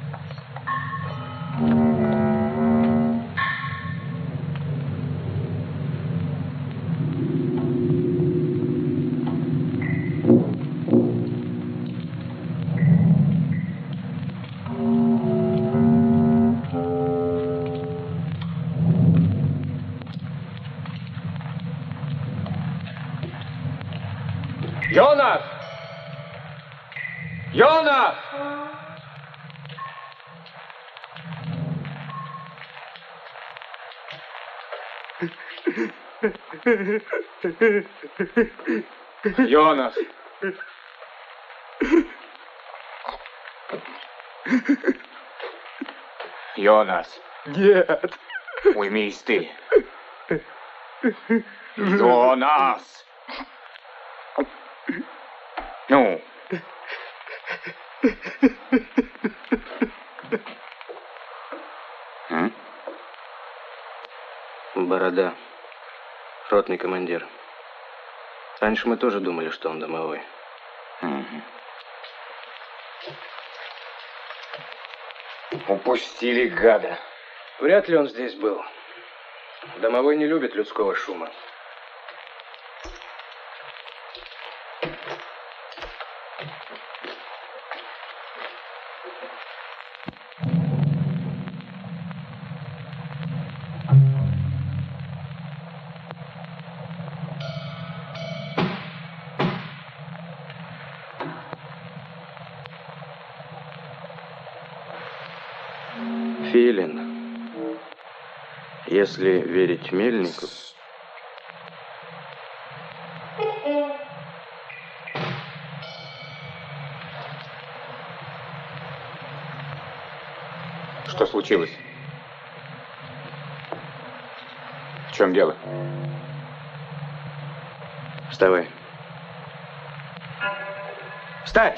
[SPEAKER 3] Йонас! Йонас! Йонас!
[SPEAKER 4] Йонас!
[SPEAKER 3] Нет!
[SPEAKER 4] Уймись ты! Йонас! Ну?
[SPEAKER 5] Борода. Ротный командир. Раньше мы тоже думали, что он домовой.
[SPEAKER 4] Упустили гада.
[SPEAKER 5] Вряд ли он здесь был. Домовой не любит людского шума. Филин. Если верить Мельнику...
[SPEAKER 4] Что случилось? В чем дело?
[SPEAKER 5] Вставай. Встать!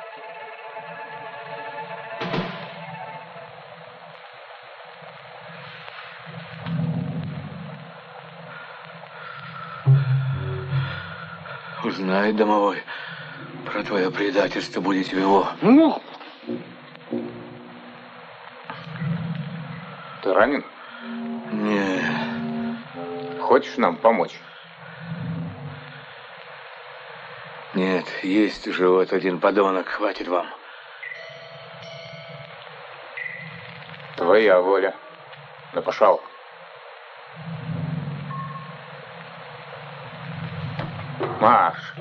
[SPEAKER 13] Узнает домовой про твое предательство, будет его.
[SPEAKER 4] Ну! Ты ранен?
[SPEAKER 13] Не.
[SPEAKER 4] Хочешь нам помочь?
[SPEAKER 13] Нет, есть уже вот один подонок, хватит вам.
[SPEAKER 4] Твоя воля. Да пошел. Марш.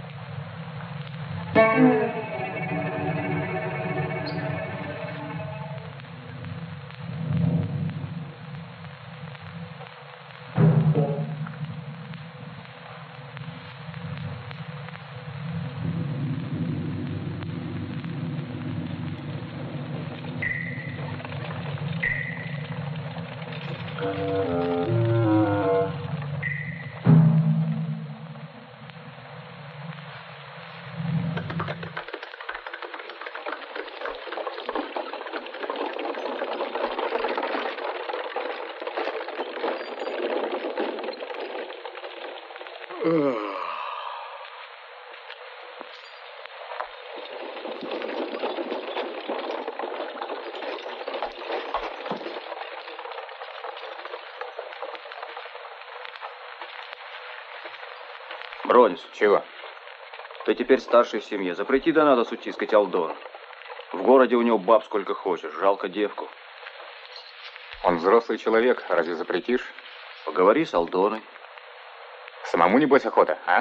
[SPEAKER 6] Бронис.
[SPEAKER 4] Чего?
[SPEAKER 6] Ты теперь старший в семье. Запрети да надо сутискать Алдона. В городе у него баб сколько хочешь. Жалко девку.
[SPEAKER 4] Он взрослый человек. Разве запретишь?
[SPEAKER 6] Поговори с Алдоной.
[SPEAKER 4] Самому, небось, охота, а?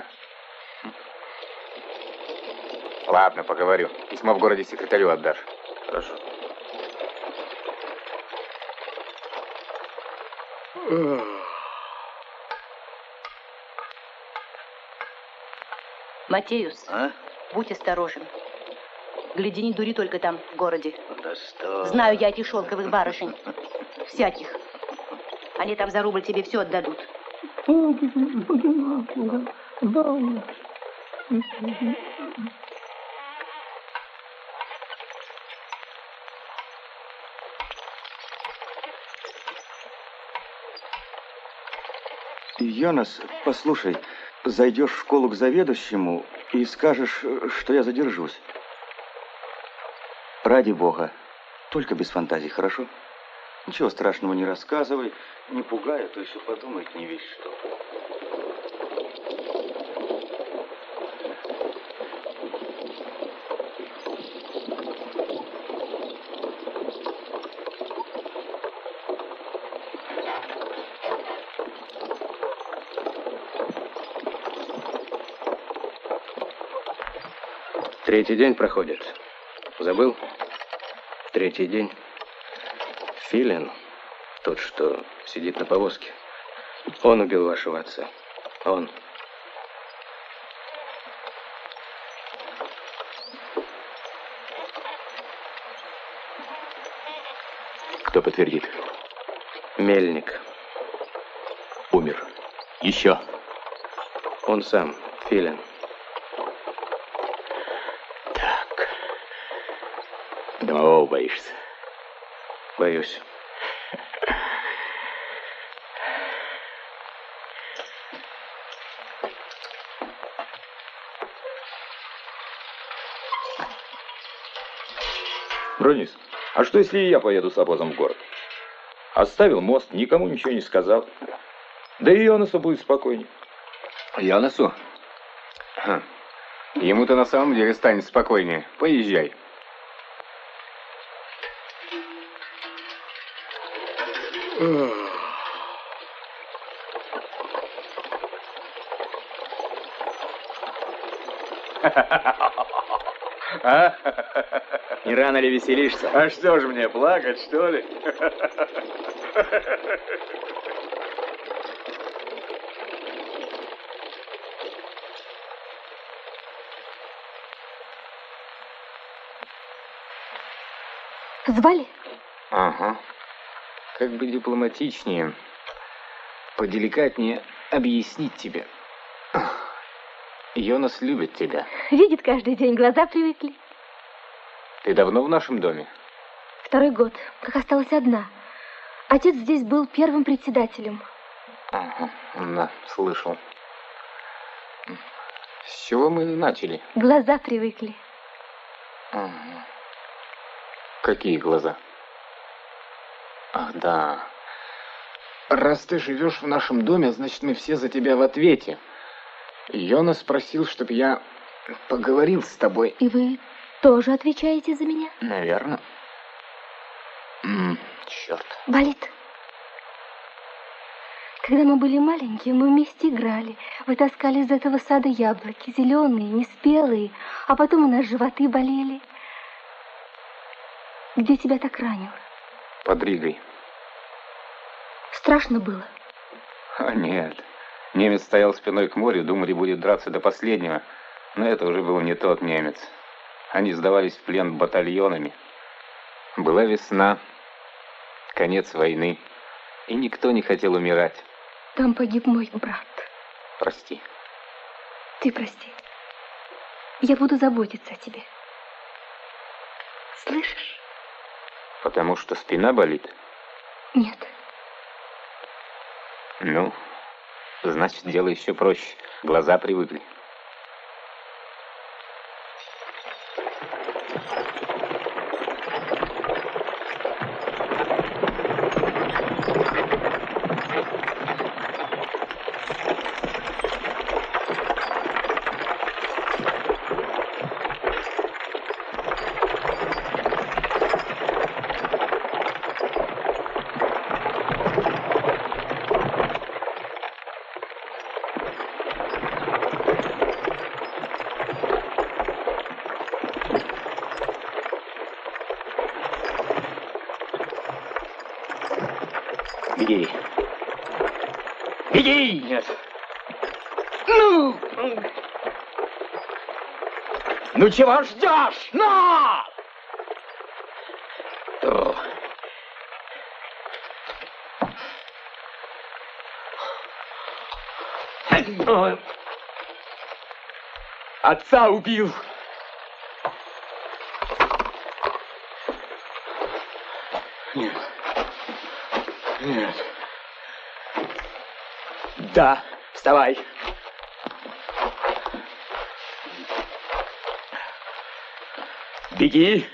[SPEAKER 4] Ладно, поговорю. Письмо в городе секретарю отдашь.
[SPEAKER 6] Хорошо.
[SPEAKER 7] Матеюс,
[SPEAKER 14] Будь осторожен. Гляди, не дури только там, в городе.
[SPEAKER 1] Да что?
[SPEAKER 14] Знаю я этих шелковых барышень. Всяких. Они там за рубль тебе все отдадут.
[SPEAKER 1] Йонас, послушай, зайдешь в школу к заведующему и скажешь, что я задержусь. Ради бога, только без фантазий, хорошо? Ничего страшного не рассказывай, не пугай, а то еще подумает не весь что.
[SPEAKER 5] Третий день проходит. Забыл? Третий день. Филин, тот, что сидит на повозке, он убил вашего отца. Он.
[SPEAKER 3] Кто подтвердит?
[SPEAKER 5] Мельник.
[SPEAKER 3] Умер. Еще.
[SPEAKER 5] Он сам, Филин.
[SPEAKER 3] Домового боишься?
[SPEAKER 5] Боюсь.
[SPEAKER 3] Бронис, а что если и я поеду с обозом в город? Оставил мост, никому ничего не сказал. Да и Йонасу будет спокойней.
[SPEAKER 4] Йонасу? Ему-то на самом деле станет спокойнее. Поезжай.
[SPEAKER 3] Не рано ли веселишься?
[SPEAKER 13] А что же мне, плакать, что ли?
[SPEAKER 2] Звали?
[SPEAKER 4] Ага. Как бы дипломатичнее, поделикатнее объяснить тебе. Йонас любит тебя.
[SPEAKER 2] Видит каждый день, глаза привыкли.
[SPEAKER 4] Ты давно в нашем доме?
[SPEAKER 2] 2-й год, как осталась одна. Отец здесь был первым председателем.
[SPEAKER 4] Ага, да, слышал. С чего мы начали?
[SPEAKER 2] Глаза привыкли.
[SPEAKER 4] Ага. Какие глаза? Ах, да. Раз ты живешь в нашем доме, значит, мы все за тебя в ответе. Йонас спросил, чтобы я поговорил с тобой.
[SPEAKER 2] И вы тоже отвечаете за меня?
[SPEAKER 4] Наверное. Черт.
[SPEAKER 2] Болит. Когда мы были маленькие, мы вместе играли. Вы таскали из этого сада яблоки, зеленые, неспелые, а потом у нас животы болели. Где тебя так ранило?
[SPEAKER 4] Под Ригой.
[SPEAKER 2] Страшно было?
[SPEAKER 4] А нет. Немец стоял спиной к морю, думали, будет драться до последнего. Но это уже был не тот немец. Они сдавались в плен батальонами. Была весна, конец войны, и никто не хотел умирать.
[SPEAKER 2] Там погиб мой брат.
[SPEAKER 4] Прости.
[SPEAKER 2] Ты прости. Я буду заботиться о тебе. Слышишь?
[SPEAKER 4] Потому что спина болит?
[SPEAKER 2] Нет.
[SPEAKER 4] Ну, значит, дело еще проще. Глаза привыкли.
[SPEAKER 3] Беги. Беги! Нет. Ну чего ждешь? На! Отца убил. Нет. Нет. Да, вставай. Беги.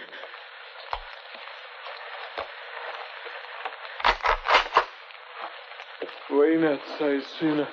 [SPEAKER 13] Во имя Отца и Сына.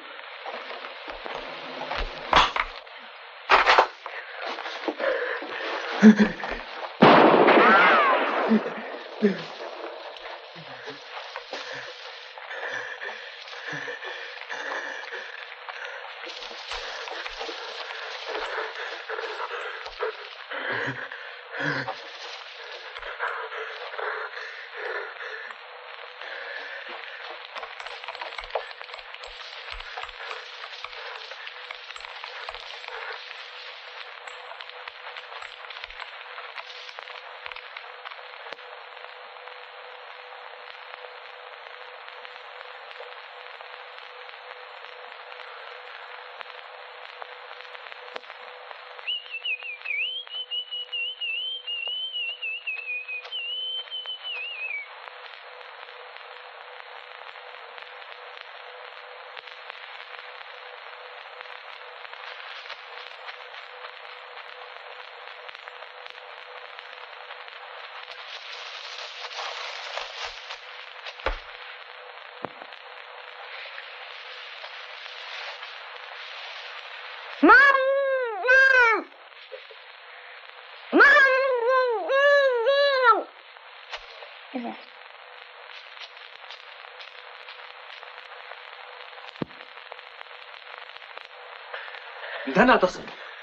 [SPEAKER 3] Донатос!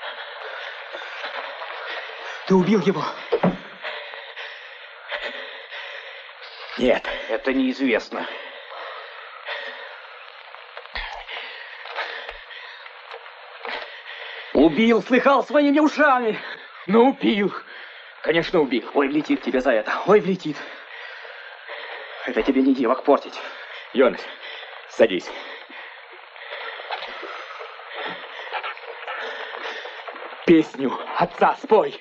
[SPEAKER 3] Ты убил его? Нет, это неизвестно. Убил, слыхал своими ушами. Ну, убил. Конечно, убил. Ой, влетит тебе за это. Ой, влетит. Это тебе не девок портить. Йонас, садись. Песню отца спой.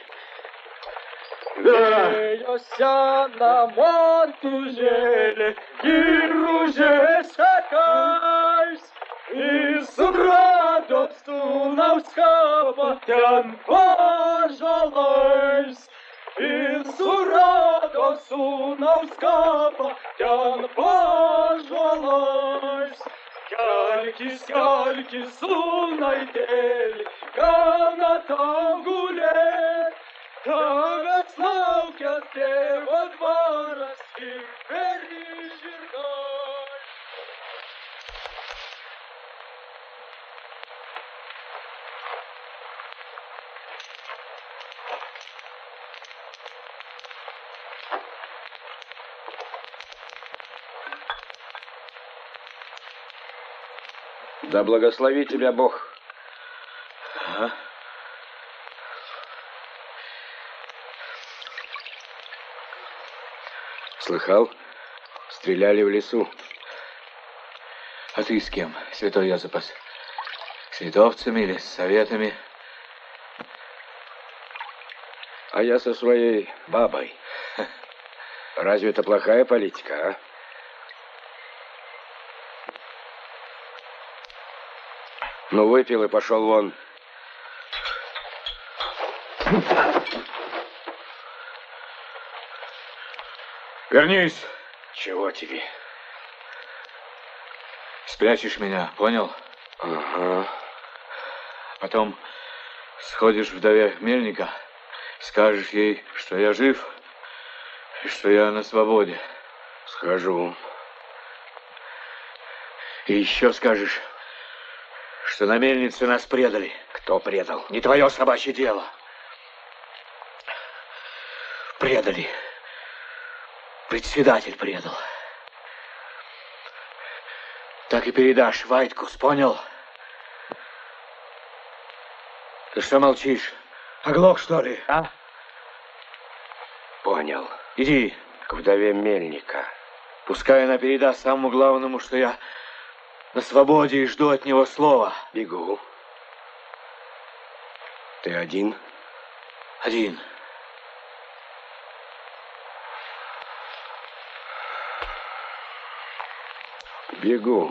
[SPEAKER 15] Веяся на Монтужеле, и руже сакайсь, и с утра до Стунавского тян пожалуйсь, и с утра до Стунавского тян пожалуйсь. Скальки, сунай дель, кана там гулет, Тага славка те во двора ским пережиргай.
[SPEAKER 10] Да благослови тебя Бог.
[SPEAKER 13] Ага. Слыхал? Стреляли в лесу. А ты с кем, святой Йозапас? С литовцами или с советами?
[SPEAKER 10] А я со своей бабой. Разве это плохая политика, а? Ну, выпил и пошел вон.
[SPEAKER 13] Вернись.
[SPEAKER 10] Чего тебе?
[SPEAKER 13] Спрячешь меня, понял?
[SPEAKER 10] Ага.
[SPEAKER 13] Потом сходишь к вдове Мельника, скажешь ей, что я жив и что я на свободе.
[SPEAKER 10] Схожу.
[SPEAKER 13] И еще скажешь, что на мельнице нас предали.
[SPEAKER 10] Кто предал?
[SPEAKER 13] Не твое собачье дело. Предали. Председатель предал. Так и передашь Вайткус, понял? Ты что молчишь? Оглох, что ли, а?
[SPEAKER 10] Понял.
[SPEAKER 13] Иди.
[SPEAKER 10] К вдове Мельника.
[SPEAKER 13] Пускай она передаст самому главному, что я на свободе и жду от него слова.
[SPEAKER 10] Бегу. Ты один?
[SPEAKER 13] Один.
[SPEAKER 10] Бегу.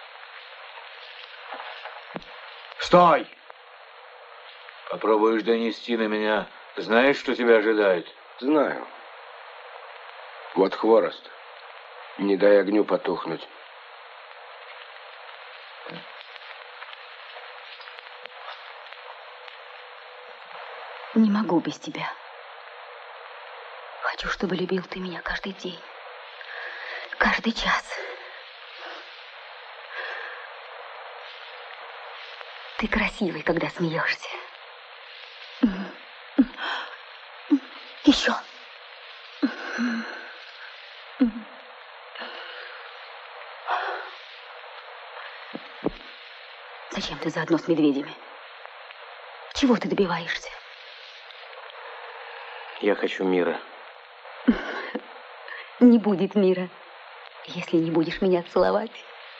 [SPEAKER 13] Стой! Попробуешь донести на меня. Знаешь, что тебя ожидает?
[SPEAKER 10] Знаю. Вот хворост. Не дай огню потухнуть.
[SPEAKER 7] Не могу без тебя. Хочу, чтобы любил ты меня каждый день, каждый час. Ты красивый, когда смеешься. Еще. Зачем ты заодно с медведями? Чего ты добиваешься?
[SPEAKER 5] Я хочу мира.
[SPEAKER 7] Не будет мира, если не будешь меня целовать.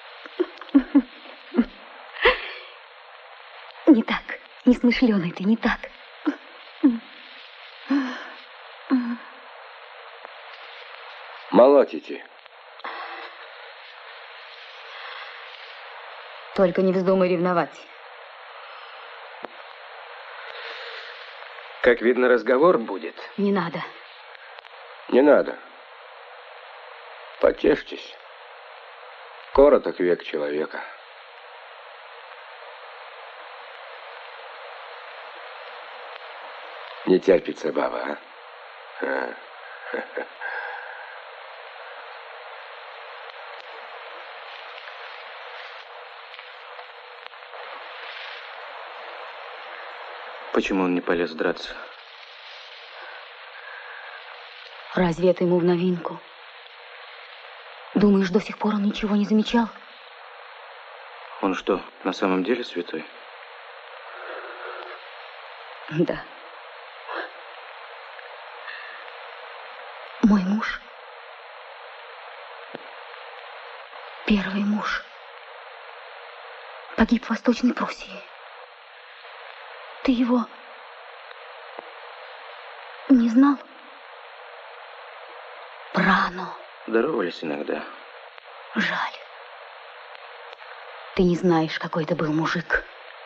[SPEAKER 7] Не так, несмышленый ты, не так.
[SPEAKER 10] Молотите.
[SPEAKER 7] Только не вздумай ревновать.
[SPEAKER 5] Как видно, разговор будет.
[SPEAKER 7] Не надо.
[SPEAKER 10] Не надо. Потешьтесь. Короток век человека. Не терпится баба, а?
[SPEAKER 5] Почему он не полез драться?
[SPEAKER 7] Разве это ему в новинку? Думаешь, до сих пор он ничего не замечал?
[SPEAKER 5] Он что, на самом деле святой?
[SPEAKER 7] Да. Мой муж. Первый муж. Погиб в Восточной Пруссии. Ты его узнал? Прано.
[SPEAKER 5] Здоровались иногда.
[SPEAKER 7] Жаль. Ты не знаешь, какой это был мужик.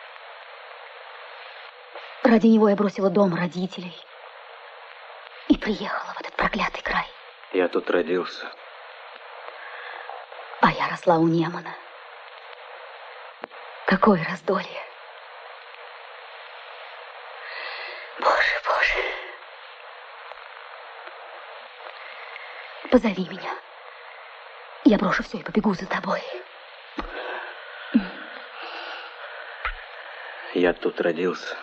[SPEAKER 7] Ради него я бросила дом родителей и приехала в этот проклятый край.
[SPEAKER 5] Я тут родился.
[SPEAKER 7] А я росла у Немана. Какое раздолье. Боже, Боже. Позови меня. Я брошу все и побегу за тобой.
[SPEAKER 5] Я тут родился.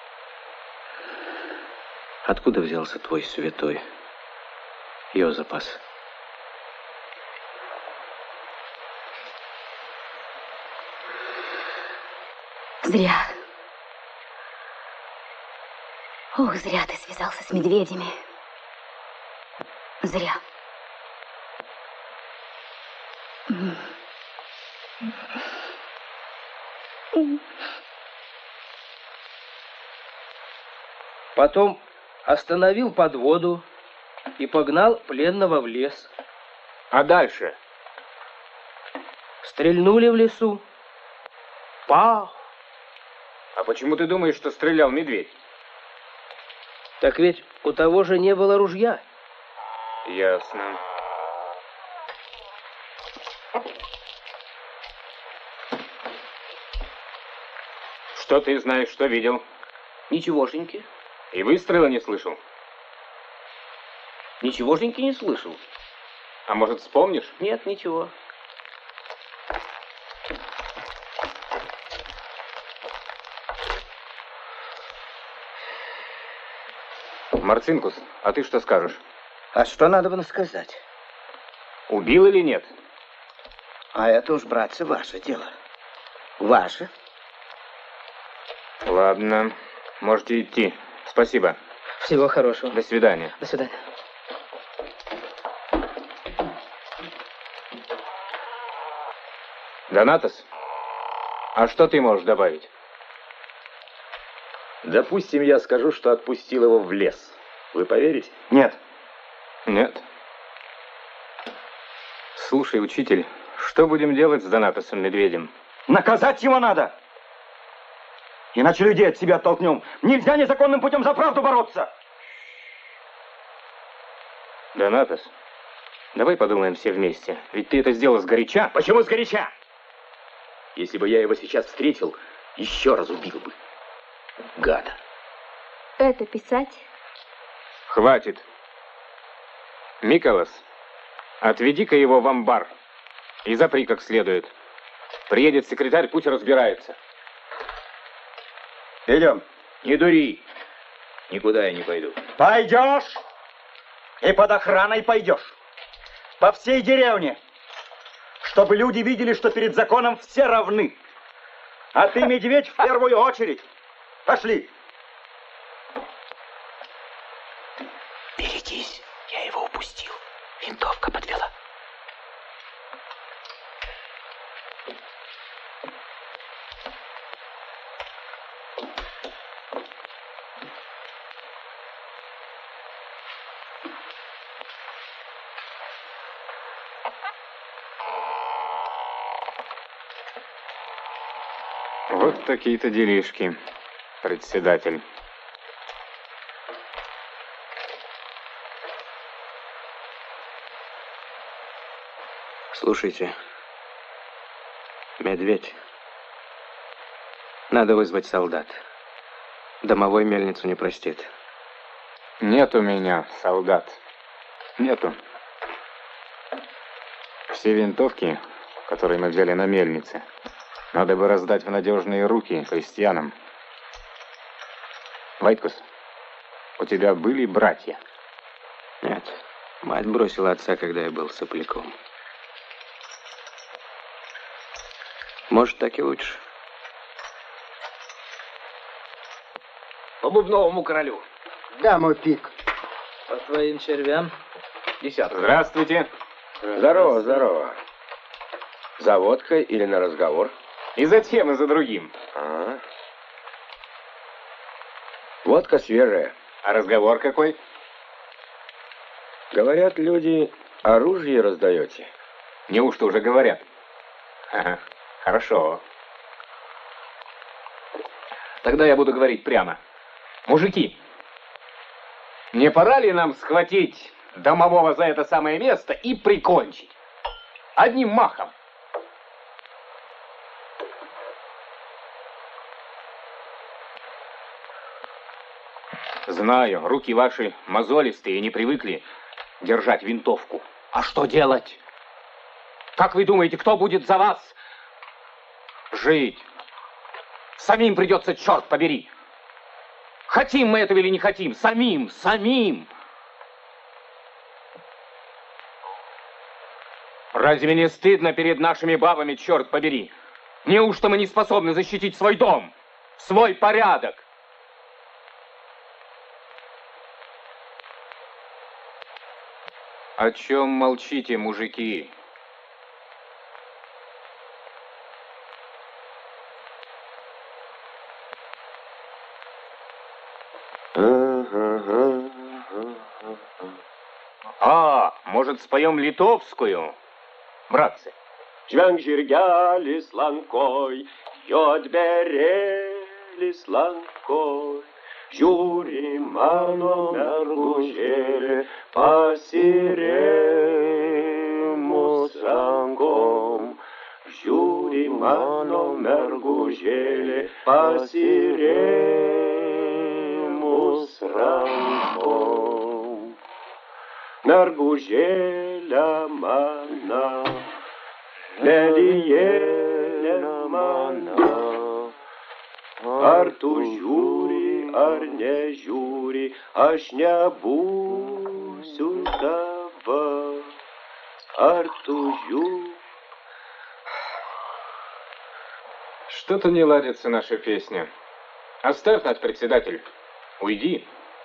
[SPEAKER 5] Откуда взялся твой святой Йозапас?
[SPEAKER 7] Зря. Ох, зря ты связался с медведями. Зря.
[SPEAKER 5] Потом остановил подводу и погнал пленного в лес.
[SPEAKER 4] А дальше?
[SPEAKER 5] Стрельнули в лесу. Пах!
[SPEAKER 4] А почему ты думаешь, что стрелял медведь?
[SPEAKER 5] Так ведь у того же не было ружья.
[SPEAKER 4] Ясно. Что ты знаешь, что видел?
[SPEAKER 5] Ничегошеньки.
[SPEAKER 4] И выстрела не слышал?
[SPEAKER 5] Ничегошеньки не слышал.
[SPEAKER 4] А может, вспомнишь?
[SPEAKER 5] Нет, ничего.
[SPEAKER 4] Марцинкус, а ты что скажешь?
[SPEAKER 8] А что надо было сказать?
[SPEAKER 4] Убил или нет?
[SPEAKER 8] А это уж, братцы, ваше дело. Ваше.
[SPEAKER 4] Ладно, можете идти. Спасибо.
[SPEAKER 5] Всего хорошего.
[SPEAKER 4] До свидания.
[SPEAKER 5] До свидания.
[SPEAKER 4] Донатос, а что ты можешь добавить?
[SPEAKER 3] Допустим, я скажу, что отпустил его в лес. Вы поверите?
[SPEAKER 1] Нет.
[SPEAKER 4] Нет. Слушай, учитель, что будем делать с Донатосом Медведем?
[SPEAKER 1] Наказать его надо! Иначе людей от себя оттолкнем. Нельзя незаконным путем за правду бороться!
[SPEAKER 4] Донатос, давай подумаем все вместе. Ведь ты это сделал сгоряча.
[SPEAKER 3] Почему сгоряча? Если бы я его сейчас встретил, еще раз убил бы. Гада.
[SPEAKER 2] Это писать?
[SPEAKER 4] Хватит. Миколас, отведи-ка его в амбар и запри как следует. Приедет секретарь, пусть разбирается.
[SPEAKER 1] Идем.
[SPEAKER 3] Не дури. Никуда я не пойду.
[SPEAKER 1] Пойдешь, и под охраной пойдешь. По всей деревне. Чтобы люди видели, что перед законом все равны. А ты, медведь, в первую очередь. Пошли.
[SPEAKER 5] Берегись, я его упустил. Винтовка подвела.
[SPEAKER 4] Вот такие-то делишки, председатель.
[SPEAKER 5] Слушайте, медведь, надо вызвать солдат. Домовой мельницу не простит.
[SPEAKER 4] Нет у меня солдат. Нету. Все винтовки, которые мы взяли на мельнице, надо бы раздать в надежные руки крестьянам. Вайткус, у тебя были братья?
[SPEAKER 5] Нет, мать бросила отца, когда я был сопляком. Может, так и лучше.
[SPEAKER 3] По бубновому королю.
[SPEAKER 11] Да, мой пик.
[SPEAKER 5] По твоим червям.
[SPEAKER 3] 10.
[SPEAKER 4] Здравствуйте.
[SPEAKER 16] Здорово, здорово. За водкой или на разговор?
[SPEAKER 4] И за тем, и за другим.
[SPEAKER 16] А. Водка свежая.
[SPEAKER 4] А разговор какой?
[SPEAKER 16] Говорят, люди, оружие раздаете.
[SPEAKER 4] Неужто уже говорят? Ага, хорошо. Тогда я буду говорить прямо. Мужики, не пора ли нам схватить домового за это самое место и прикончить? Одним махом. Знаю, руки ваши мозолистые и не привыкли держать винтовку. А что делать? Как вы думаете, кто будет за вас жить? Самим придется, черт побери. Хотим мы этого или не хотим? Самим. Разве не стыдно перед нашими бабами, черт побери? Неужто мы не способны защитить свой дом, свой порядок? О чем молчите, мужики? Может, споем литовскую, братцы?
[SPEAKER 15] Žvengžirgeli slankoj, juodberėli slankoj, žiūri mano mergužėlė pasirėmus rankom, žiūri mano mergužėlė pasirėmus rankom. Mergužėlė mano, Mėlyjėlė mano, ar tu žiūri, ar nežiūri, aš nebūsiu tava, ar tu žiūri.
[SPEAKER 4] Что-то не ладится наша песня. Оставь нас, председатель. Уйди.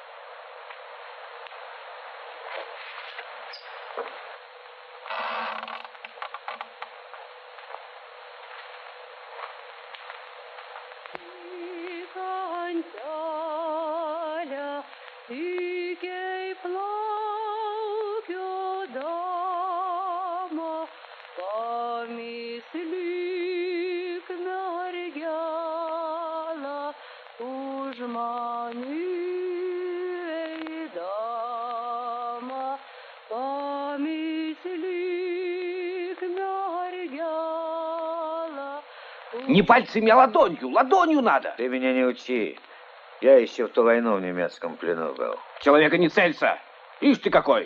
[SPEAKER 5] Не пальцами, а ладонью. Ладонью надо.
[SPEAKER 17] Ты меня не учи. Я еще в ту войну в немецком плену был.
[SPEAKER 5] Человека не целься. Ишь ты какой.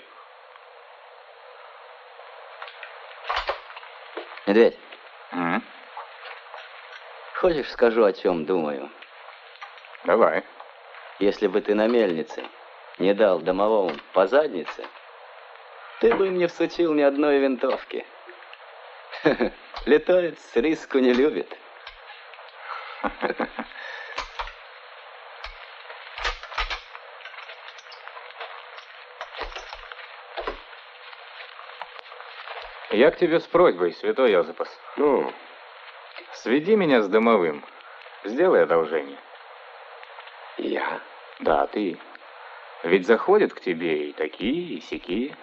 [SPEAKER 9] Медведь. Хочешь, скажу, о чем думаю?
[SPEAKER 4] Давай.
[SPEAKER 9] Если бы ты на мельнице не дал домовому по заднице, ты бы мне всучил ни одной винтовки. Литовец риску не любит.
[SPEAKER 4] Я к тебе с просьбой, святой Йозепас.
[SPEAKER 16] Ну?
[SPEAKER 4] Сведи меня с домовым. Сделай одолжение.
[SPEAKER 16] Я?
[SPEAKER 4] Да, ты. Ведь заходят к тебе и такие, и сякие.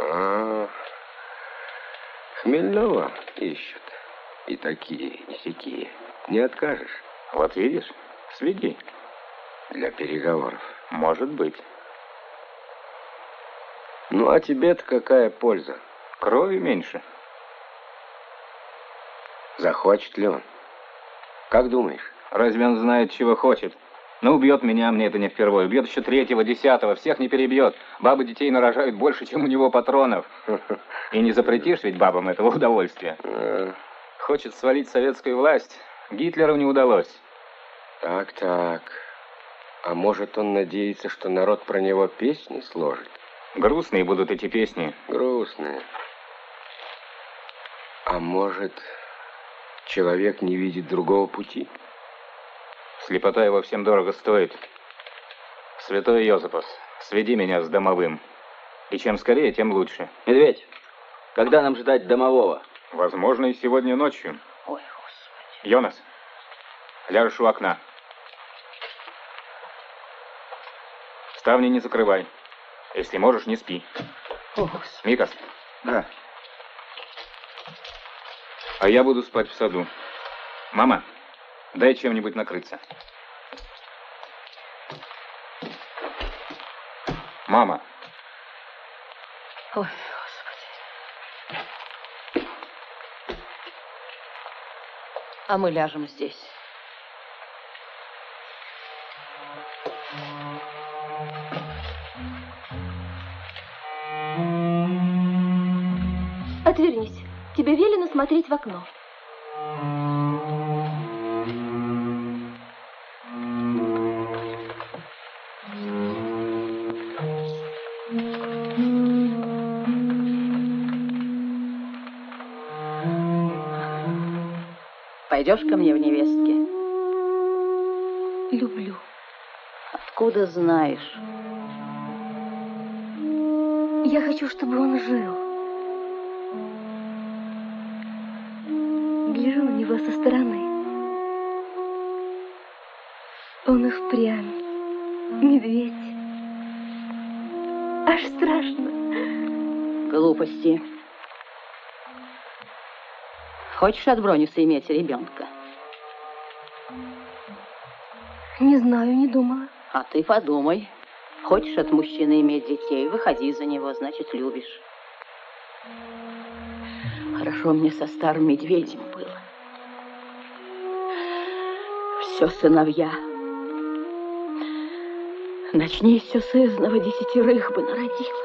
[SPEAKER 16] Хмельного ищут. И такие, и сякие. Не откажешь?
[SPEAKER 4] Вот видишь, сведи.
[SPEAKER 16] Для переговоров.
[SPEAKER 4] Может быть.
[SPEAKER 16] Ну, а тебе-то какая польза?
[SPEAKER 4] Крови меньше.
[SPEAKER 16] Захочет ли он? Как думаешь?
[SPEAKER 4] Разве он знает, чего хочет? Ну, убьет меня, мне это не впервые. Убьет еще 3-го, 10-го, всех не перебьет. Бабы детей нарожают больше, чем у него патронов. И не запретишь ведь бабам этого удовольствия. Хочет свалить советскую власть. Гитлеру не удалось.
[SPEAKER 16] Так. А может, он надеется, что народ про него песни сложит?
[SPEAKER 4] Грустные будут эти песни.
[SPEAKER 16] Грустные. А может, человек не видит другого пути?
[SPEAKER 4] Слепота его всем дорого стоит. Святой Йозепас, сведи меня с домовым. И чем скорее, тем лучше.
[SPEAKER 9] Медведь, когда нам ждать домового?
[SPEAKER 4] Возможно, и сегодня ночью.
[SPEAKER 14] Ой, Господи.
[SPEAKER 4] Йонас, ляжешь у окна. Ставни не закрывай. Если можешь, не спи. Мика.
[SPEAKER 1] Да.
[SPEAKER 4] А я буду спать в саду. Мама, дай чем-нибудь накрыться. Мама.
[SPEAKER 7] Ой, Господи. А мы ляжем здесь.
[SPEAKER 2] Отвернись. Тебе велено смотреть в окно.
[SPEAKER 7] Пойдешь ко мне в невестке?
[SPEAKER 2] Люблю.
[SPEAKER 7] Откуда знаешь?
[SPEAKER 2] Я хочу, чтобы он жил. Гляжу на него со стороны. Он и впрямь медведь. Аж страшно.
[SPEAKER 7] Глупости. Хочешь от Бронюса иметь ребенка?
[SPEAKER 2] Не знаю, не думала.
[SPEAKER 7] А ты подумай. Хочешь от мужчины иметь детей, выходи за него, значит, любишь. Хорошо мне со старым медведем было. Все сыновья. Начни все сызного, 10 бы народила.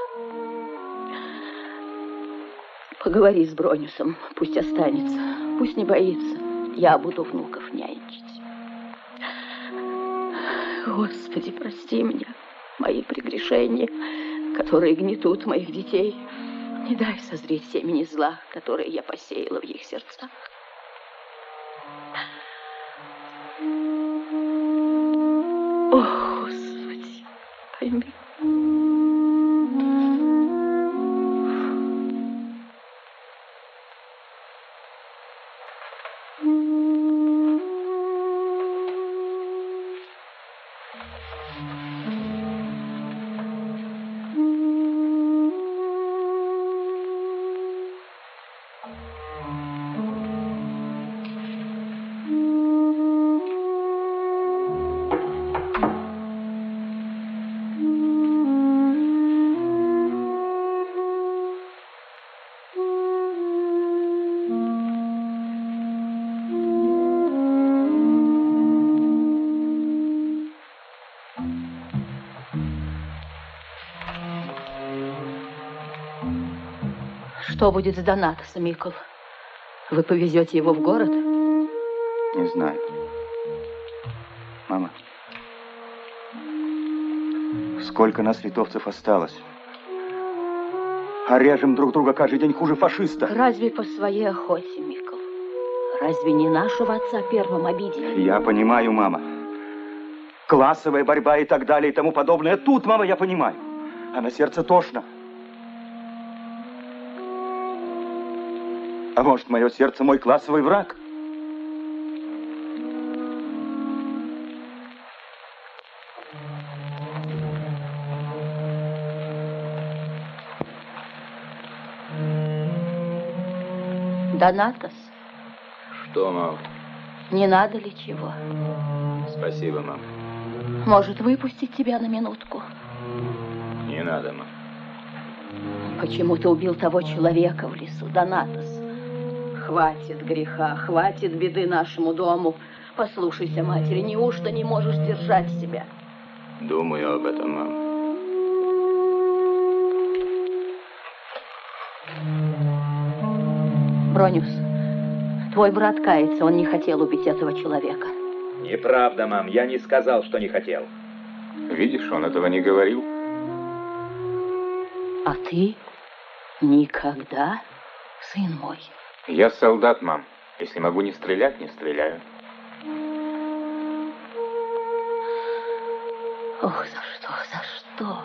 [SPEAKER 7] Поговори с Бронюсом, пусть останется, пусть не боится. Я буду внуков нянчить. Господи, прости меня, мои прегрешения, которые гнетут моих детей. Не дай созреть семени зла, которые я посеяла в их сердцах. О, Господи, пойми. Что будет с Донатосом, Микол? Вы повезете его в город?
[SPEAKER 1] Не знаю. Мама, сколько нас, литовцев, осталось? А режем друг друга каждый день хуже фашиста.
[SPEAKER 7] Разве по своей охоте, Микол? Разве не нашего отца первым обидели?
[SPEAKER 1] Я понимаю, мама. Классовая борьба и так далее и тому подобное. Тут, мама, я понимаю. А на сердце тошно. А может, мое сердце мой классовый враг?
[SPEAKER 7] Донатос?
[SPEAKER 4] Что, мам?
[SPEAKER 7] Не надо ли чего?
[SPEAKER 4] Спасибо, мам.
[SPEAKER 7] Может, выпустить тебя на минутку?
[SPEAKER 4] Не надо, мам.
[SPEAKER 7] Почему ты убил того человека в лесу, Донатос? Хватит греха, хватит беды нашему дому. Послушайся, матери, неужто не можешь держать себя?
[SPEAKER 4] Думаю об этом, мам.
[SPEAKER 7] Бронюс, твой брат кается, он не хотел убить этого человека.
[SPEAKER 3] Неправда, мам, я не сказал, что не хотел.
[SPEAKER 4] Видишь, он этого не говорил.
[SPEAKER 7] А ты никогда, сын мой.
[SPEAKER 4] Я солдат, мам. Если могу не стрелять, не стреляю.
[SPEAKER 7] Ох, за что, за что?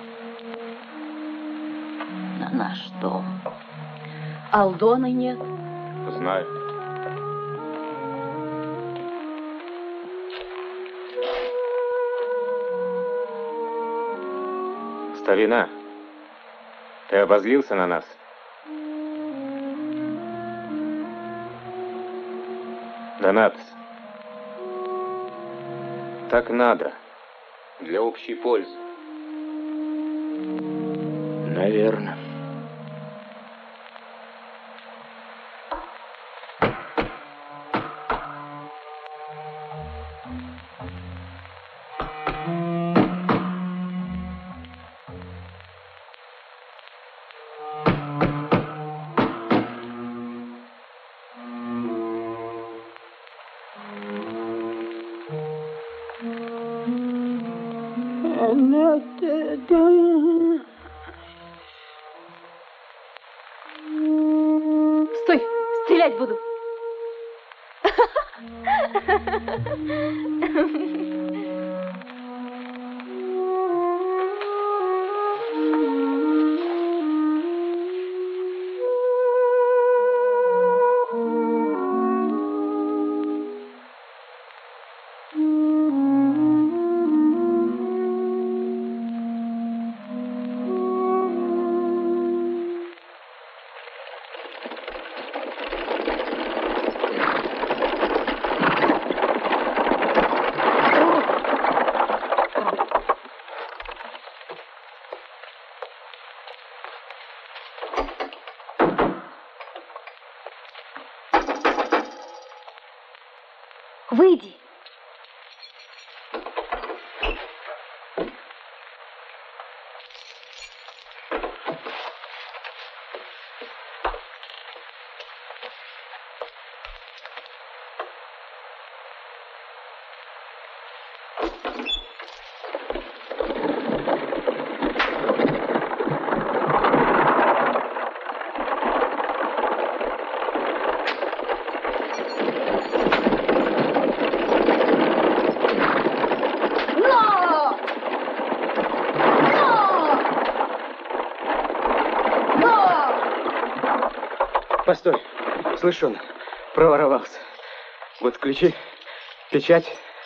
[SPEAKER 7] На наш дом. Алдоны нет.
[SPEAKER 4] Знаю. Старина, Ты обозлился на нас? Донатос. Так надо. Для общей пользы.
[SPEAKER 13] Наверное.
[SPEAKER 2] Стой, стрелять буду. Выйди.
[SPEAKER 5] Постой. Слышь, он проворовался. Вот ключи, печать.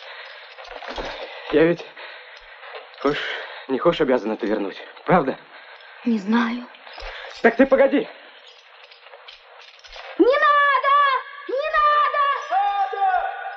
[SPEAKER 5] Я ведь, не хочешь, обязан это вернуть. Правда?
[SPEAKER 2] Не знаю.
[SPEAKER 5] Так ты погоди.
[SPEAKER 2] Не надо! Не надо!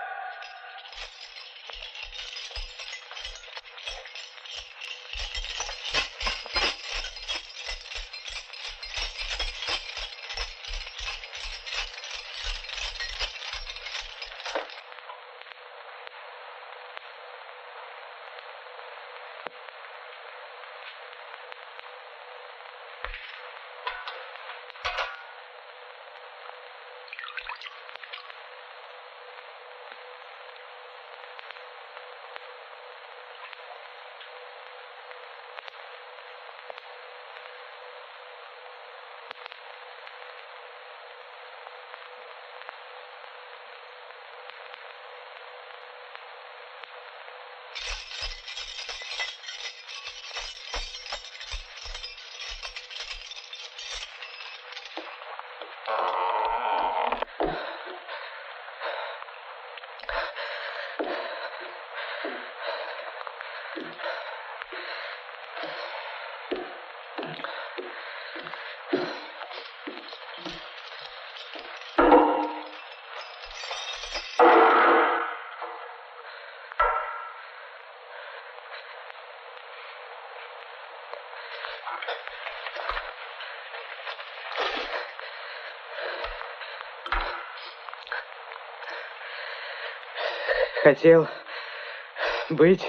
[SPEAKER 5] Хотел быть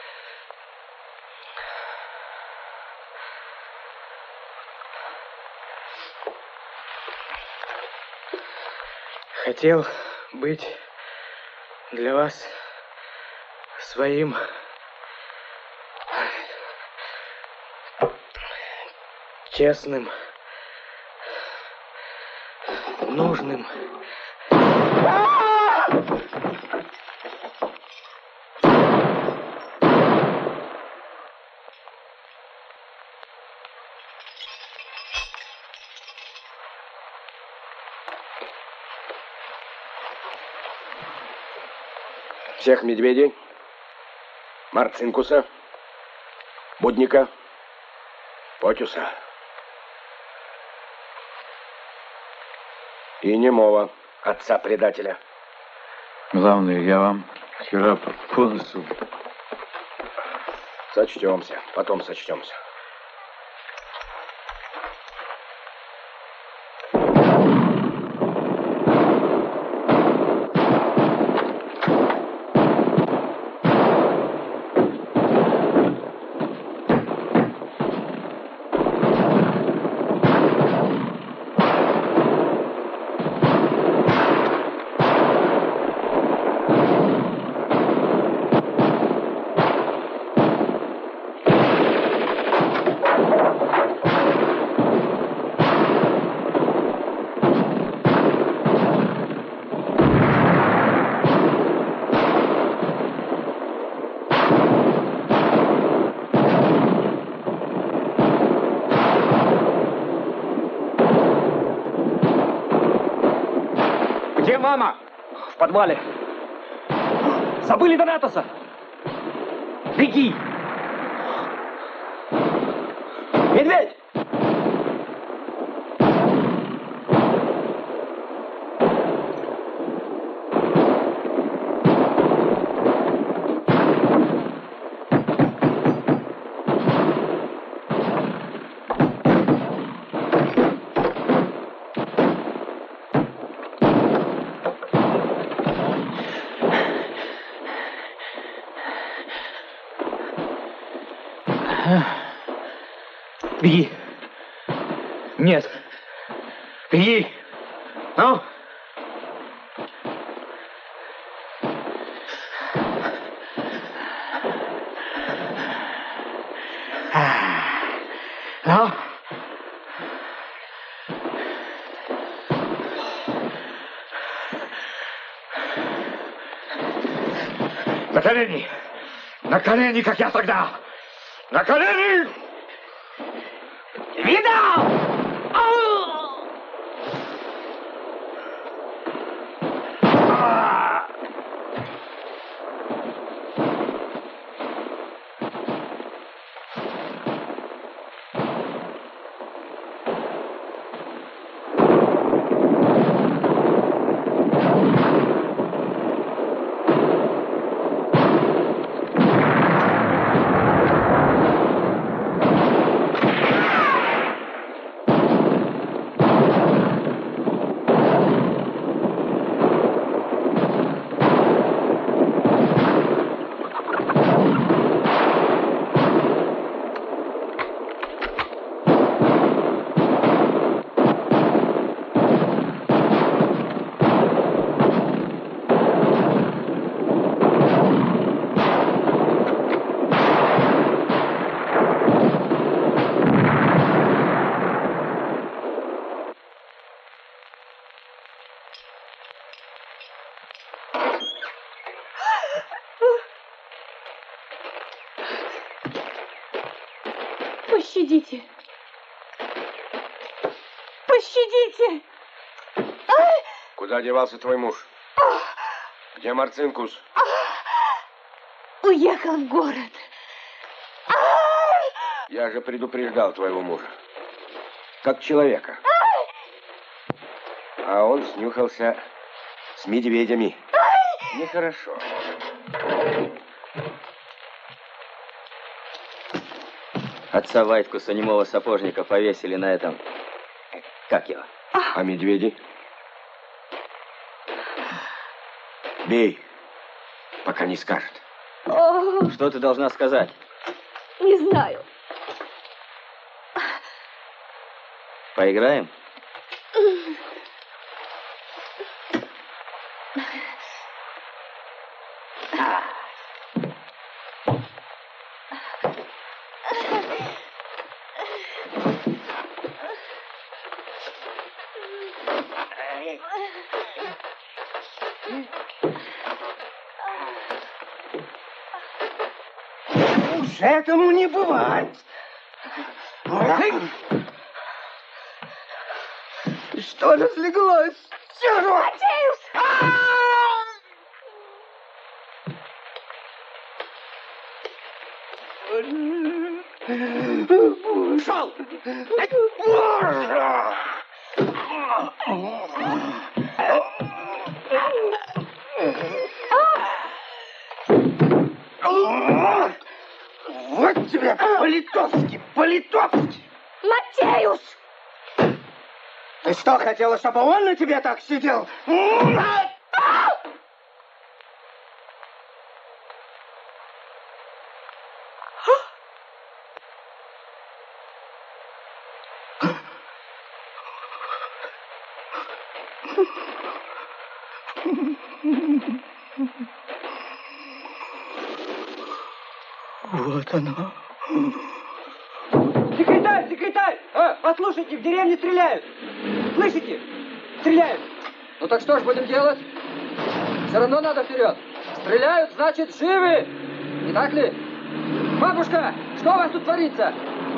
[SPEAKER 5] для вас своим честным, нужным.
[SPEAKER 16] Всех медведей, Марцинкуса, Будника, Потюса, И немого отца-предателя.
[SPEAKER 13] Главное, я вам вчера по носу.
[SPEAKER 16] Сочтемся, потом сочтемся.
[SPEAKER 3] Где мама? В подвале. Забыли Донатоса? Беги! Медведь! Беги. Нет. Беги. Ну? Ну? На колени! На колени, как я тогда! На колени! Видал?
[SPEAKER 2] Пощадите! Пощадите!
[SPEAKER 16] Куда девался твой муж? Где Марцинкус?
[SPEAKER 2] Уехал в город.
[SPEAKER 16] Я же предупреждал твоего мужа. Как человека. А он снюхался с медведями. Нехорошо.
[SPEAKER 5] Отца Вайткуса, немого сапожника, повесили на этом... Как его?
[SPEAKER 16] А медведи? Бей, пока не скажет.
[SPEAKER 5] Что ты должна сказать?
[SPEAKER 2] Не знаю.
[SPEAKER 5] Поиграем?
[SPEAKER 11] Уж этому не бывать. Что разлеглось? Ушел!
[SPEAKER 8] Вот тебе по-литовски, по-литовски.
[SPEAKER 2] Матеюш!
[SPEAKER 8] Ты что, хотела, чтобы он на тебе так сидел?
[SPEAKER 11] Вот оно. Секретарь, секретарь! Послушайте, в деревне стреляют. Слышите? Стреляют.
[SPEAKER 9] Ну так что ж будем делать? Все равно надо вперед. Стреляют, значит, живы. Не так ли? Бабушка, что у вас тут творится?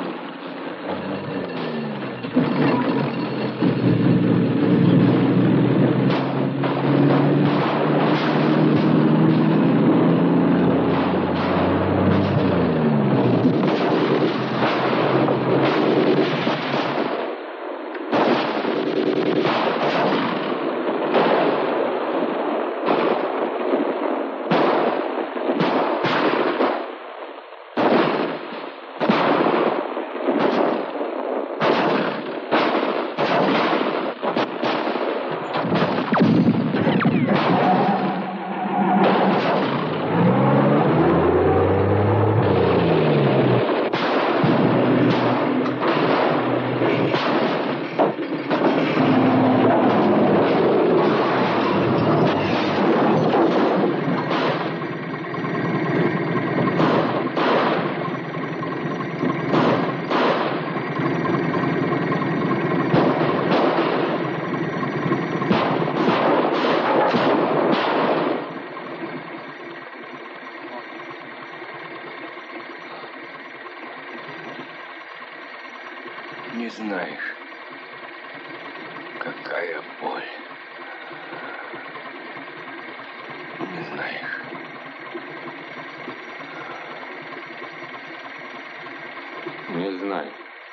[SPEAKER 13] Не знаешь, какая боль. Не знаешь.
[SPEAKER 4] Не знаю.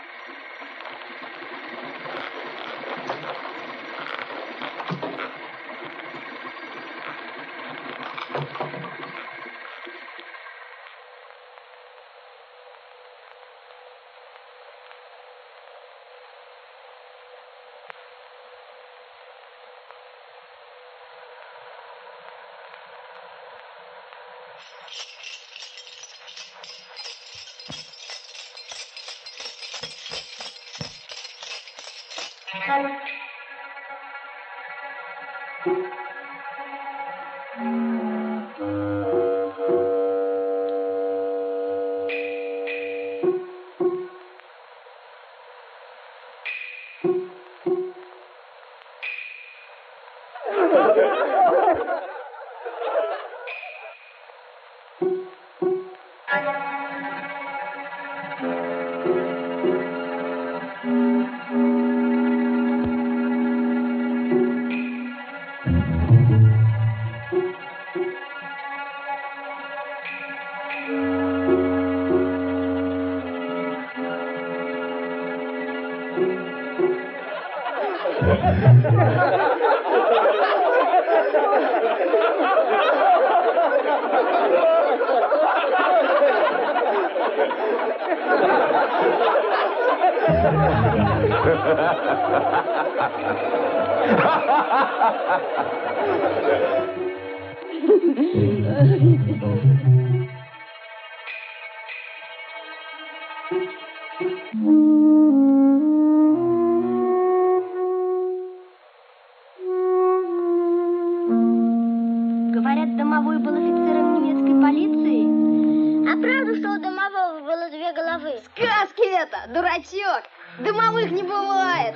[SPEAKER 2] Говорят, домовой был офицером немецкой полиции.
[SPEAKER 18] А правда, что у домового было 2 головы?
[SPEAKER 2] Сказки это, дурачок! Домовых не бывает!